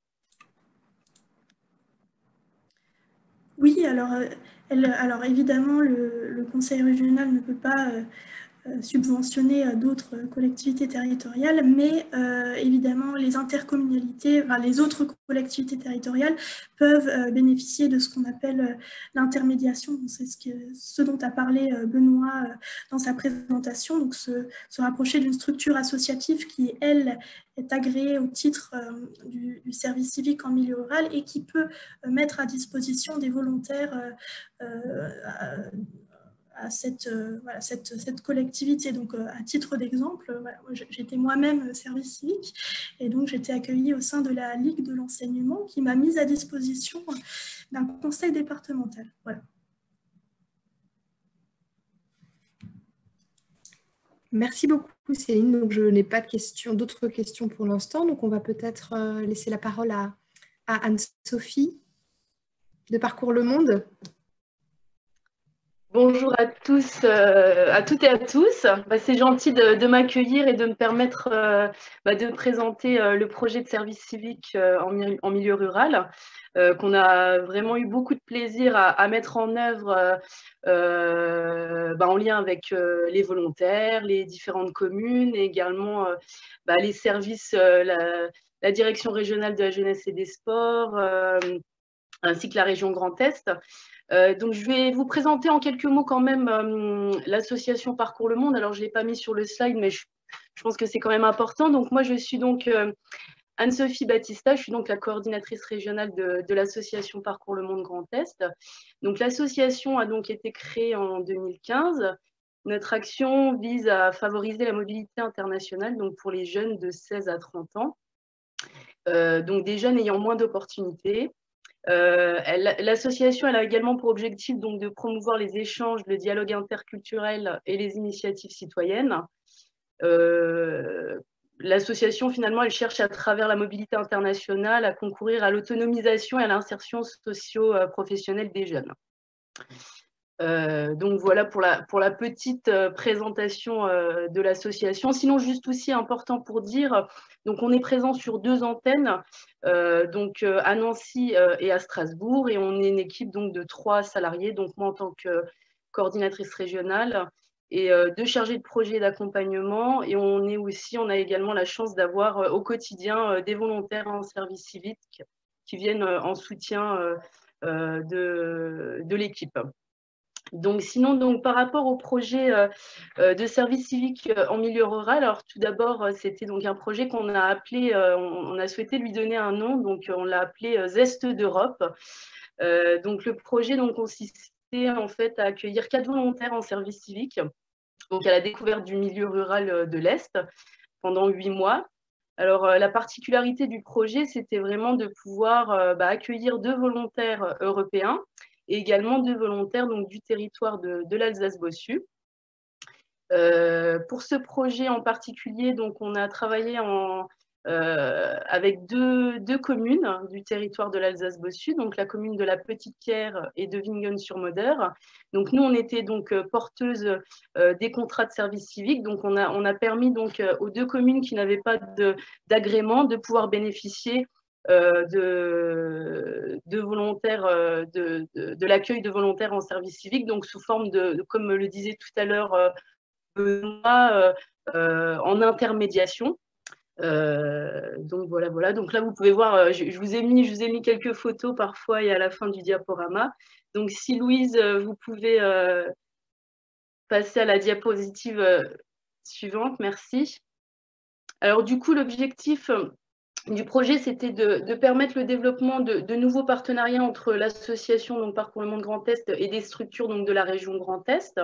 Oui, alors évidemment, le conseil régional ne peut pas subventionner d'autres collectivités territoriales, mais évidemment, les intercommunalités, enfin, les autres collectivités territoriales peuvent bénéficier de ce qu'on appelle l'intermédiation. C'est ce dont a parlé Benoît dans sa présentation, donc se rapprocher d'une structure associative qui, elle, est agréée au titre du service civique en milieu rural et qui peut mettre à disposition des volontaires à cette collectivité. Donc, à titre d'exemple, voilà, j'étais moi-même service civique et donc j'étais accueillie au sein de la Ligue de l'enseignement qui m'a mise à disposition d'un conseil départemental. Voilà. Merci beaucoup Céline. Donc, je n'ai pas d'autres questions pour l'instant, donc on va peut-être laisser la parole à Anne-Sophie de Parcours Le Monde. Bonjour à tous, à toutes et à tous. C'est gentil de m'accueillir et de me permettre de présenter le projet de service civique en milieu rural, qu'on a vraiment eu beaucoup de plaisir à mettre en œuvre en lien avec les volontaires, les différentes communes et également les services, la direction régionale de la jeunesse et des sports, ainsi que la région Grand Est. Donc, je vais vous présenter en quelques mots quand même l'association Parcours Le Monde. Alors, je ne l'ai pas mis sur le slide, mais je pense que c'est quand même important. Donc, moi, je suis donc Anne-Sophie Battista. Je suis donc la coordinatrice régionale de l'association Parcours Le Monde Grand Est. Donc, l'association a donc été créée en 2015. Notre action vise à favoriser la mobilité internationale donc pour les jeunes de 16 à 30 ans. Donc, des jeunes ayant moins d'opportunités. L'association a également pour objectif donc, de promouvoir les échanges, le dialogue interculturel et les initiatives citoyennes. L'association, finalement, elle cherche à travers la mobilité internationale à concourir à l'autonomisation et à l'insertion socio-professionnelle des jeunes. Donc voilà pour la petite présentation de l'association. Sinon, juste aussi important pour dire, donc on est présent sur 2 antennes, donc à Nancy et à Strasbourg, et on est une équipe donc de 3 salariés, donc moi en tant que coordinatrice régionale et 2 chargés de projet d'accompagnement, et on a également la chance d'avoir au quotidien des volontaires en service civique qui viennent en soutien de l'équipe. Donc, sinon, donc, par rapport au projet de service civique en milieu rural, alors tout d'abord, c'était donc un projet qu'on a appelé, on a souhaité lui donner un nom, donc on l'a appelé Zeste d'Europe. Donc, le projet donc, consistait en fait à accueillir 4 volontaires en service civique, donc à la découverte du milieu rural de l'Est pendant 8 mois. Alors, la particularité du projet, c'était vraiment de pouvoir accueillir 2 volontaires européens et également 2 volontaires donc, du territoire de l'Alsace-Bossu. Pour ce projet en particulier, donc, on a travaillé avec deux communes du territoire de l'Alsace-Bossu, donc la commune de la Petite-Pierre et de Wingen-sur-Moder. Donc nous, on était donc porteuses des contrats de service civique. Donc on a permis donc aux 2 communes qui n'avaient pas d'agrément de pouvoir bénéficier de volontaires, de l'accueil de volontaires en service civique, donc sous forme comme le disait tout à l'heure Benoît, en intermédiation. Donc voilà. Donc là, vous pouvez voir, je vous ai mis quelques photos parfois et à la fin du diaporama. Donc si Louise, vous pouvez passer à la diapositive suivante, merci. Alors du coup, l'objectif du projet, c'était de permettre le développement de nouveaux partenariats entre l'association donc Parcours le Monde Grand Est et des structures donc, de la région Grand Est.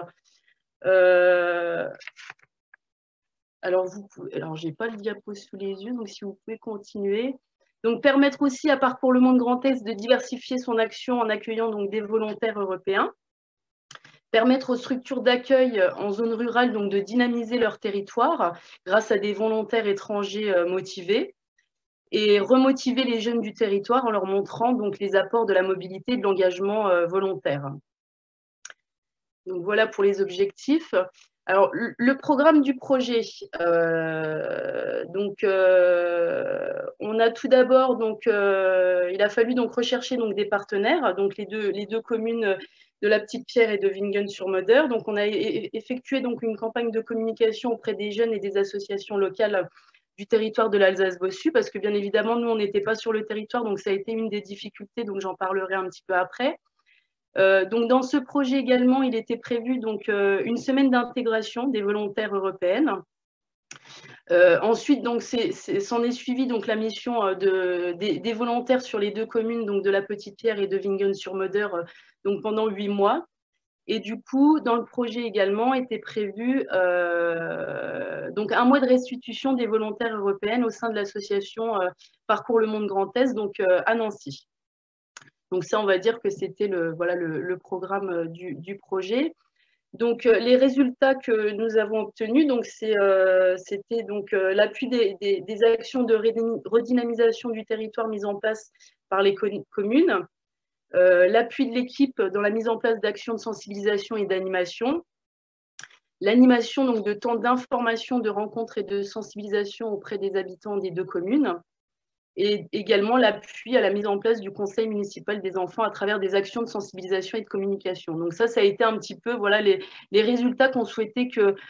Alors, je n'ai pas le diapo sous les yeux, donc si vous pouvez continuer. Donc, permettre aussi à Parcours le Monde Grand Est de diversifier son action en accueillant donc, des volontaires européens. Permettre aux structures d'accueil en zone rurale donc, de dynamiser leur territoire grâce à des volontaires étrangers motivés. Et remotiver les jeunes du territoire en leur montrant donc, les apports de la mobilité et de l'engagement volontaire. Donc, voilà pour les objectifs. Alors, le programme du projet, on a tout d'abord, il a fallu donc rechercher donc, des partenaires, donc les deux communes de la Petite-Pierre et de Wingen-sur-Moder. Donc, on a effectué donc, une campagne de communication auprès des jeunes et des associations locales du territoire de l'Alsace-Bossu, parce que bien évidemment, nous, on n'était pas sur le territoire, donc ça a été une des difficultés, donc j'en parlerai un petit peu après. Donc dans ce projet également, il était prévu donc, une semaine d'intégration des volontaires européennes. Ensuite, s'en est suivi donc, la mission des volontaires sur les 2 communes donc, de la Petite-Pierre et de Wingen-sur-Moder donc, pendant 8 mois. Et du coup, dans le projet également, était prévu donc 1 mois de restitution des volontaires européennes au sein de l'association Parcours le Monde Grand Est, donc à Nancy. Donc ça, on va dire que c'était le programme du projet. Donc les résultats que nous avons obtenus, c'était l'appui des actions de redynamisation du territoire mises en place par les communes, l'appui de l'équipe dans la mise en place d'actions de sensibilisation et d'animation, l'animation donc de temps d'information, de rencontres et de sensibilisation auprès des habitants des 2 communes, et également l'appui à la mise en place du conseil municipal des enfants à travers des actions de sensibilisation et de communication. Donc ça a été un petit peu les résultats qu'on souhaitait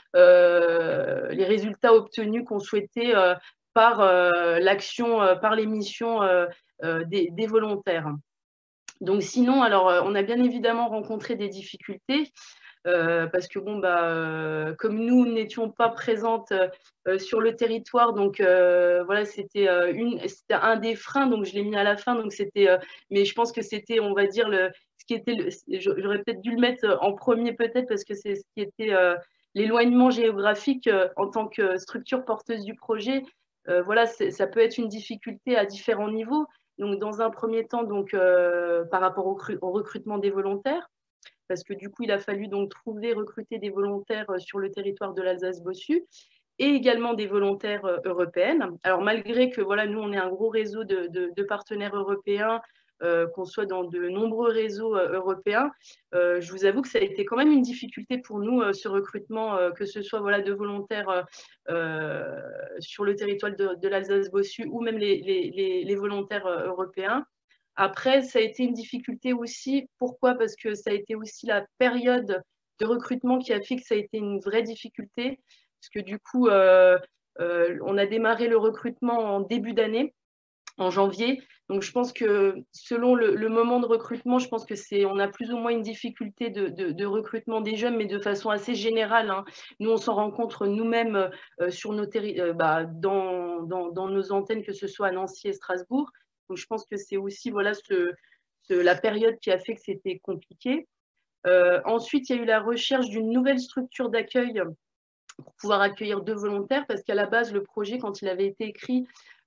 les résultats obtenus qu'on souhaitait par l'action, par les missions des volontaires. Donc sinon, alors on a bien évidemment rencontré des difficultés. Parce que comme nous n'étions pas présentes sur le territoire, donc voilà, c'était un des freins, donc je l'ai mis à la fin, donc mais je pense que c'était, on va dire, j'aurais peut-être dû le mettre en premier peut-être, parce que c'est ce qui était l'éloignement géographique en tant que structure porteuse du projet. Voilà, ça peut être une difficulté à différents niveaux. Donc dans un premier temps, donc par rapport au recrutement des volontaires, parce que du coup, il a fallu donc recruter des volontaires sur le territoire de l'Alsace-Bossu et également des volontaires européennes. Alors, malgré que, voilà, nous, on est un gros réseau de partenaires européens qu'on soit dans de nombreux réseaux européens. Je vous avoue que ça a été quand même une difficulté pour nous, ce recrutement, que ce soit voilà, de volontaires sur le territoire de l'Alsace-Bossu ou même les volontaires européens. Après, ça a été une difficulté aussi. Pourquoi? Parce que ça a été aussi la période de recrutement qui a fait que ça a été une vraie difficulté. Parce que du coup, on a démarré le recrutement en début d'année, en janvier. Donc, je pense que selon le moment de recrutement, je pense que on a plus ou moins une difficulté de recrutement des jeunes, mais de façon assez générale, hein. Nous, on s'en rencontre nous-mêmes sur nos dans nos antennes, que ce soit à Nancy et Strasbourg. Donc, je pense que c'est aussi voilà, la période qui a fait que c'était compliqué. Ensuite, il y a eu la recherche d'une nouvelle structure d'accueil pour pouvoir accueillir 2 volontaires, parce qu'à la base, le projet, quand il avait été écrit,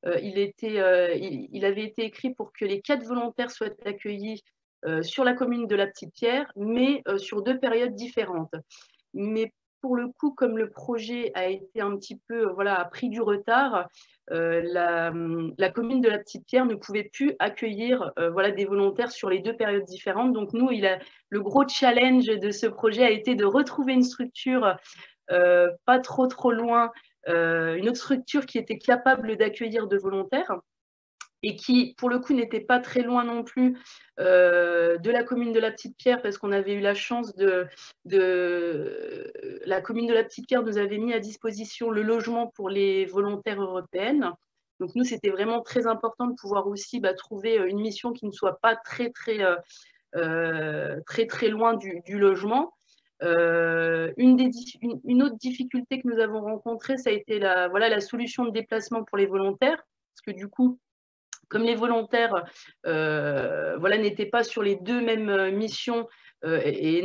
il avait été écrit pour que les 4 volontaires soient accueillis sur la commune de la Petite-Pierre, mais sur 2 périodes différentes. Mais pour le coup, comme le projet a été un petit peu, a pris du retard, la commune de la Petite-Pierre ne pouvait plus accueillir des volontaires sur les 2 périodes différentes. Donc nous, le gros challenge de ce projet a été de retrouver une structure pas trop loin, une autre structure qui était capable d'accueillir 2 volontaires et qui, pour le coup, n'était pas très loin non plus de la commune de la Petite-Pierre, parce qu'on avait eu la chance la commune de la Petite-Pierre nous avait mis à disposition le logement pour les volontaires européennes. Donc nous, c'était vraiment très important de pouvoir aussi trouver une mission qui ne soit pas très loin du logement. Une autre difficulté que nous avons rencontrée, ça a été la solution de déplacement pour les volontaires, parce que du coup, comme les volontaires n'étaient pas sur les 2 mêmes missions et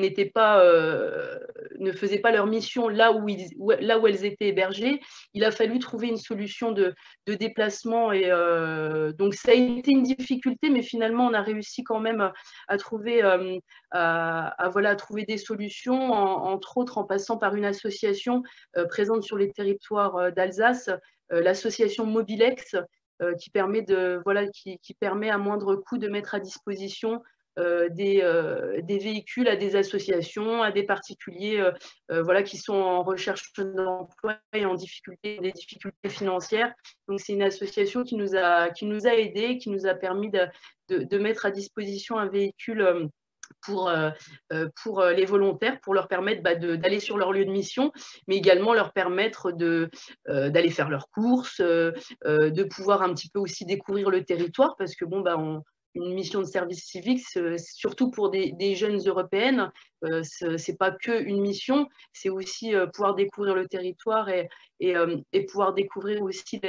ne faisaient pas leur mission là où elles étaient hébergées, il a fallu trouver une solution de déplacement. Et donc, ça a été une difficulté, mais finalement, on a réussi quand même à trouver, trouver des solutions, entre autres en passant par une association présente sur les territoires d'Alsace, l'association Mobilex, qui permet à moindre coût de mettre à disposition des véhicules à des associations, à des particuliers qui sont en recherche d'emploi et des difficultés financières. Donc, c'est une association qui nous a aidés, qui nous a permis de mettre à disposition un véhicule pour les volontaires, pour leur permettre d'aller sur leur lieu de mission, mais également leur permettre d'aller faire leurs courses, de pouvoir un petit peu aussi découvrir le territoire, parce que une mission de service civique, surtout pour des jeunes européennes, c'est pas que une mission, c'est aussi pouvoir découvrir le territoire et pouvoir découvrir aussi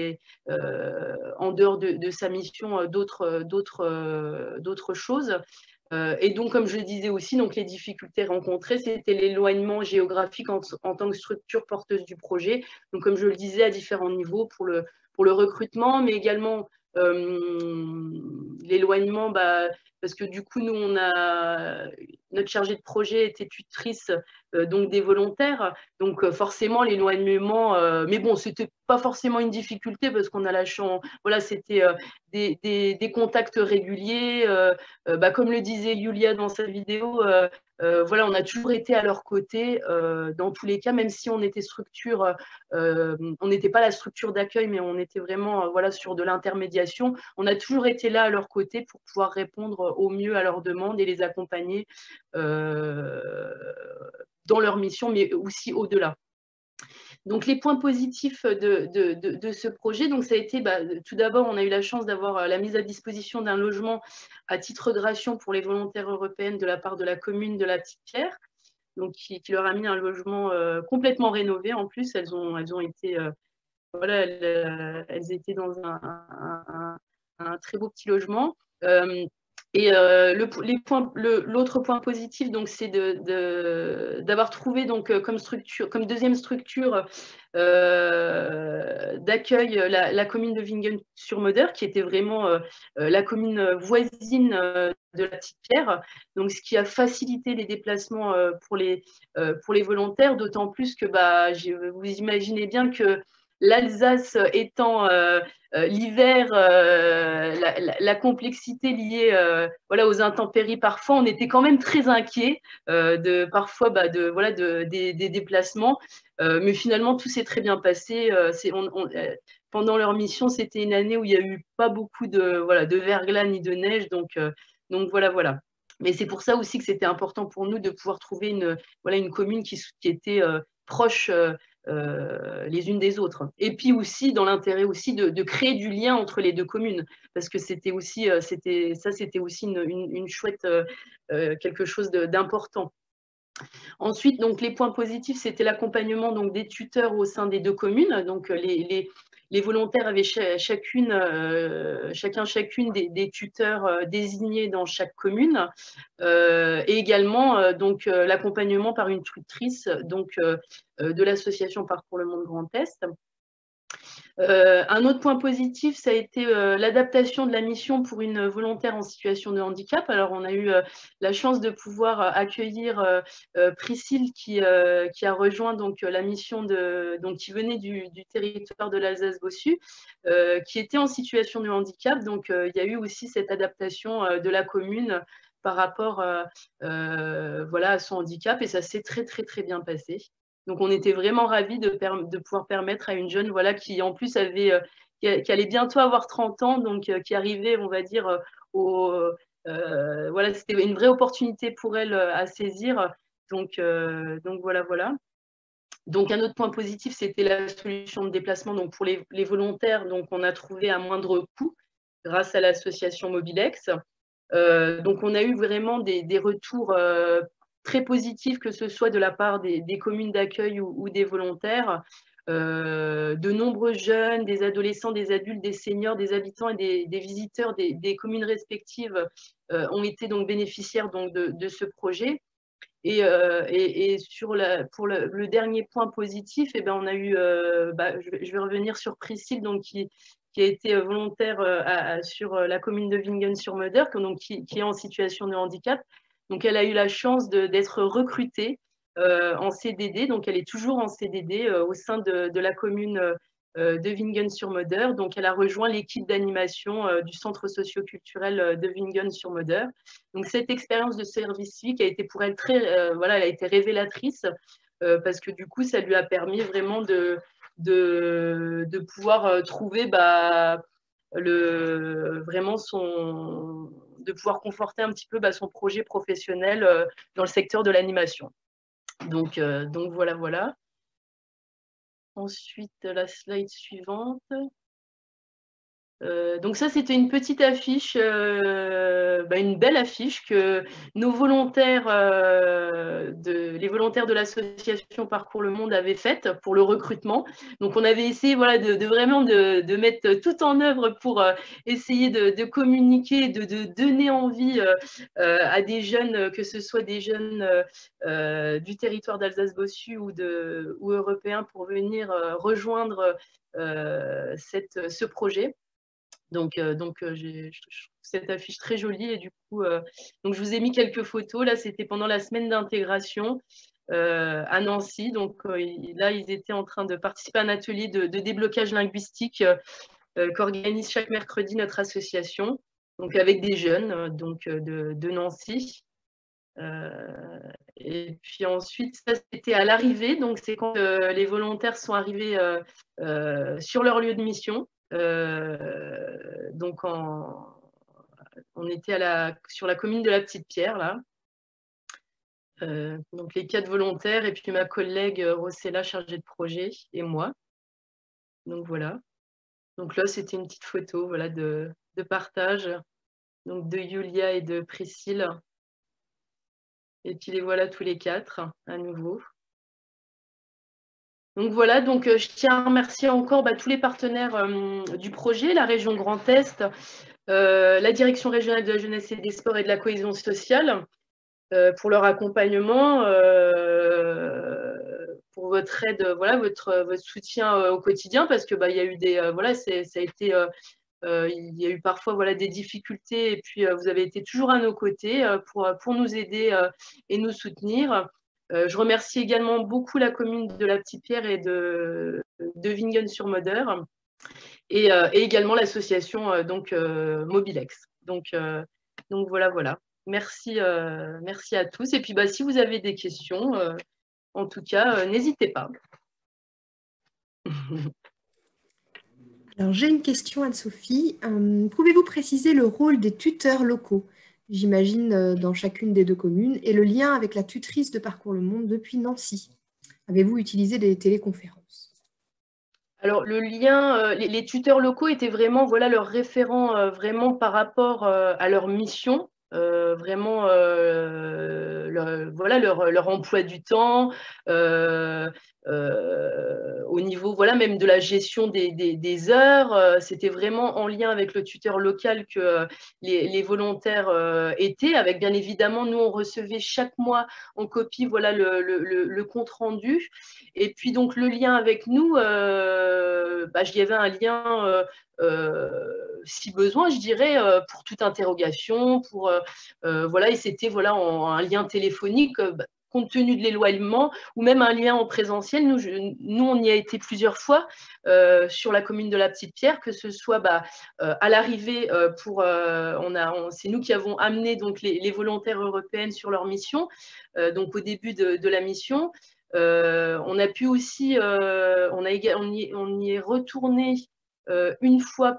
en dehors de sa mission d'autres choses. Et donc, comme je le disais aussi, donc les difficultés rencontrées, c'était l'éloignement géographique en tant que structure porteuse du projet. Donc, comme je le disais, à différents niveaux pour le recrutement, mais également l'éloignement, parce que du coup, nous, notre chargée de projet était tutrice donc des volontaires. Donc, forcément, l'éloignement, mais bon, c'était pas forcément une difficulté parce qu'on a la chance, c'était des contacts réguliers. Comme le disait Yulia dans sa vidéo, on a toujours été à leur côté dans tous les cas, même si on était structure, on n'était pas la structure d'accueil, mais on était vraiment sur de l'intermédiation. On a toujours été là à leur côté pour pouvoir répondre au mieux à leurs demandes et les accompagner dans leur mission, mais aussi au-delà. Donc, les points positifs de ce projet, donc ça a été, tout d'abord, on a eu la chance d'avoir la mise à disposition d'un logement à titre gratuit pour les volontaires européennes de la part de la commune de la Petite-Pierre, donc qui leur a mis un logement complètement rénové. En plus, elles ont été, elles étaient dans un très beau petit logement. Et l'autre point positif, donc, c'est d'avoir trouvé donc comme deuxième structure d'accueil la commune de Wingen-sur-Moder, qui était vraiment la commune voisine de la Petite-Pierre, donc ce qui a facilité les déplacements pour les volontaires, d'autant plus que vous imaginez bien que l'Alsace étant l'hiver, la complexité liée voilà, aux intempéries, parfois, on était quand même très inquiets parfois des déplacements. Mais finalement, tout s'est très bien passé. Pendant leur mission, c'était une année où il n'y a eu pas beaucoup de verglas ni de neige. Donc voilà. Mais c'est pour ça aussi que c'était important pour nous de pouvoir trouver une commune qui était proche les unes des autres. Et puis aussi, dans l'intérêt aussi de créer du lien entre les deux communes, parce que c'était aussi une chouette, quelque chose d'important. Ensuite, donc, les points positifs, c'était l'accompagnement des tuteurs au sein des deux communes. Donc, les volontaires avaient chacune des tuteurs désignés dans chaque commune, et également l'accompagnement par une tutrice de l'association Parcours le Monde Grand Est. Un autre point positif, ça a été l'adaptation de la mission pour une volontaire en situation de handicap. Alors, on a eu la chance de pouvoir accueillir Priscille qui a rejoint la mission qui venait du territoire de l'Alsace-Bossu, qui était en situation de handicap. Donc, il y a eu aussi cette adaptation de la commune par rapport à son handicap, et ça s'est très, très, très bien passé. Donc, on était vraiment ravis de pouvoir permettre à une jeune qui, en plus, qui allait bientôt avoir 30 ans, donc qui arrivait, on va dire, c'était une vraie opportunité pour elle à saisir. Donc voilà. Donc, un autre point positif, c'était la solution de déplacement pour les volontaires. Donc, on a trouvé à moindre coût grâce à l'association Mobilex. Donc, on a eu vraiment des retours très positif, que ce soit de la part des communes d'accueil ou des volontaires. De nombreux jeunes, des adolescents, des adultes, des seniors, des habitants et des visiteurs des communes respectives ont été donc bénéficiaires de ce projet. Et pour le dernier point positif, on a eu, je vais revenir sur Priscille, qui a été volontaire sur la commune de Wingen-sur-Moder, qui est en situation de handicap. Donc, elle a eu la chance d'être recrutée en CDD. Donc, elle est toujours en CDD au sein de la commune de Wingen-sur-Moder. Donc, elle a rejoint l'équipe d'animation du centre socio-culturel de Wingen-sur-Moder. Donc, cette expérience de service civique a été pour elle elle a été révélatrice parce que du coup, ça lui a permis vraiment de pouvoir trouver de pouvoir conforter un petit peu son projet professionnel dans le secteur de l'animation. Donc voilà. Ensuite, la slide suivante. Donc ça, c'était une petite affiche, une belle affiche que nos volontaires, les volontaires de l'association Parcours le Monde avaient faite pour le recrutement. Donc on avait essayé vraiment de mettre tout en œuvre pour essayer de communiquer, de donner envie à des jeunes, que ce soit des jeunes du territoire d'Alsace-Bossu ou européens, pour venir rejoindre ce projet. Donc je trouve cette affiche très jolie, et du coup, donc je vous ai mis quelques photos. Là, c'était pendant la semaine d'intégration à Nancy. Donc là, ils étaient en train de participer à un atelier de déblocage linguistique qu'organise chaque mercredi notre association, donc avec des jeunes de Nancy. Et puis ensuite, ça, c'était à l'arrivée. Donc c'est quand les volontaires sont arrivés sur leur lieu de mission. Donc on était sur la commune de la Petite-Pierre, là. Donc les 4 volontaires, et puis ma collègue Rossella, chargée de projet, et moi. Donc voilà. Donc là, c'était une petite photo de partage, donc de Julia et de Priscille. Et puis les voilà tous les 4 à nouveau. Donc voilà, je tiens à remercier encore tous les partenaires du projet, la région Grand Est, la direction régionale de la jeunesse et des sports et de la cohésion sociale, pour leur accompagnement, pour votre aide, votre soutien au quotidien, parce que il y a eu il y a eu parfois des difficultés, et puis vous avez été toujours à nos côtés pour nous aider et nous soutenir. Je remercie également beaucoup la commune de La Petite-Pierre et de Vingen-sur-Moder et également l'association Mobilex. Donc voilà. Merci à tous. Et puis, si vous avez des questions, en tout cas, n'hésitez pas. Alors, j'ai une question, Anne-Sophie. Pouvez-vous préciser le rôle des tuteurs locaux, j'imagine, dans chacune des deux communes, et le lien avec la tutrice de Parcours le Monde depuis Nancy? Avez-vous utilisé des téléconférences? Alors, le lien, les tuteurs locaux étaient vraiment leurs référents vraiment par rapport à leur mission. Vraiment leur emploi du temps, au niveau même de la gestion des heures. C'était vraiment en lien avec le tuteur local que les volontaires étaient, avec bien évidemment, nous on recevait chaque mois en copie le compte rendu. Et puis donc le lien avec nous, il y avait un lien si besoin, je dirais, pour toute interrogation, et c'était un lien téléphonique, compte tenu de l'éloignement, ou même un lien en présentiel. Nous on y a été plusieurs fois sur la commune de La Petite-Pierre, que ce soit à l'arrivée c'est nous qui avons amené donc les volontaires européennes sur leur mission, donc au début de la mission. On a pu aussi, on y est retourné une fois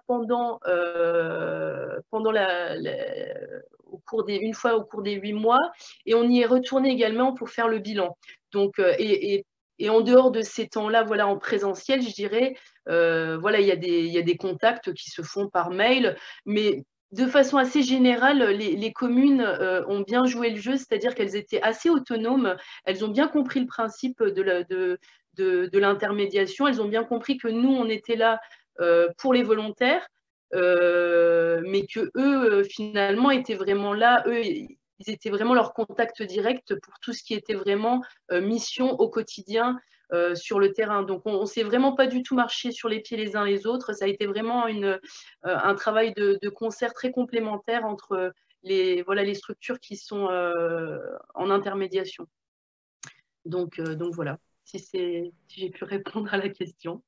une fois au cours des 8 mois, et on y est retourné également pour faire le bilan. Donc, et en dehors de ces temps-là, en présentiel, je dirais, il y a des contacts qui se font par mail, mais de façon assez générale, les communes ont bien joué le jeu, c'est-à-dire qu'elles étaient assez autonomes, elles ont bien compris le principe de l'intermédiation, elles ont bien compris que nous, on était là pour les volontaires, mais que eux, finalement, étaient vraiment là. Eux, ils étaient vraiment leur contact direct pour tout ce qui était vraiment mission au quotidien sur le terrain. Donc, on ne s'est vraiment pas du tout marché sur les pieds les uns les autres. Ça a été vraiment un travail de concert très complémentaire entre les structures qui sont en intermédiation. Donc voilà, si j'ai pu répondre à la question.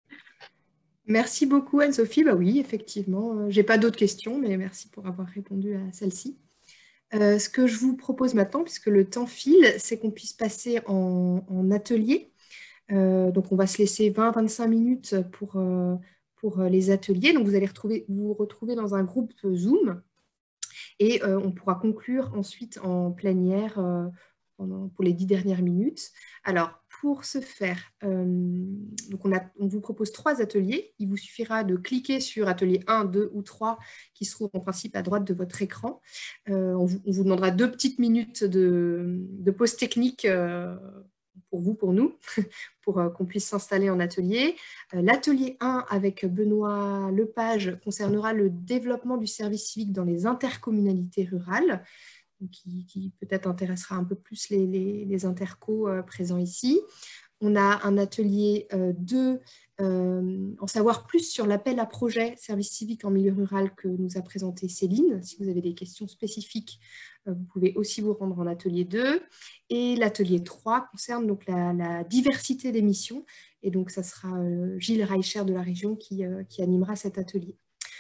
Merci beaucoup, Anne-Sophie. Oui, effectivement, je n'ai pas d'autres questions, mais merci pour avoir répondu à celle-ci. Ce que je vous propose maintenant, puisque le temps file, c'est qu'on puisse passer en atelier. Donc, on va se laisser 20-25 minutes pour les ateliers. Donc, vous allez vous retrouver dans un groupe Zoom et on pourra conclure ensuite en plénière pour les 10 dernières minutes. Alors, pour ce faire, donc on vous propose 3 ateliers. Il vous suffira de cliquer sur atelier 1, 2 ou 3 qui se trouvent en principe à droite de votre écran. On vous demandera 2 petites minutes de pause technique pour vous, pour nous, pour qu'on puisse s'installer en atelier. L'atelier 1 avec Benoît Lepage concernera le développement du service civique dans les intercommunalités rurales, qui peut-être intéressera un peu plus les intercos présents ici. On a un atelier 2, en savoir plus sur l'appel à projet service civique en milieu rural que nous a présenté Céline. Si vous avez des questions spécifiques, vous pouvez aussi vous rendre en atelier 2. Et l'atelier 3 concerne donc la diversité des missions. Et donc, ça sera Gilles Reicher de la région qui animera cet atelier.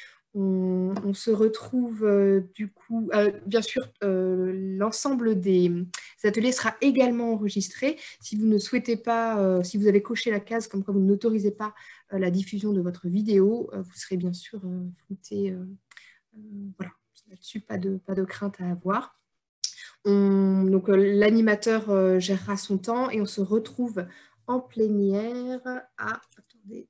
On se retrouve du coup, bien sûr, l'ensemble des ateliers sera également enregistré. Si vous ne souhaitez pas, si vous avez coché la case comme quoi vous n'autorisez pas la diffusion de votre vidéo, vous serez bien sûr flouté. Voilà, là-dessus, pas de crainte à avoir. Donc l'animateur gérera son temps et on se retrouve en plénière à... Attendez.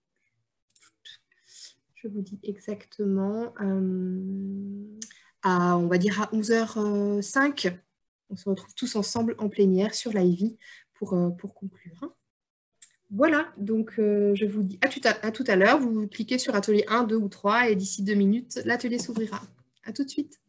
Je vous dis exactement, on va dire à 11h05, on se retrouve tous ensemble en plénière sur l'IVI pour conclure. Voilà, donc je vous dis à tout à l'heure, vous cliquez sur atelier 1, 2 ou 3 et d'ici 2 minutes, l'atelier s'ouvrira. À tout de suite.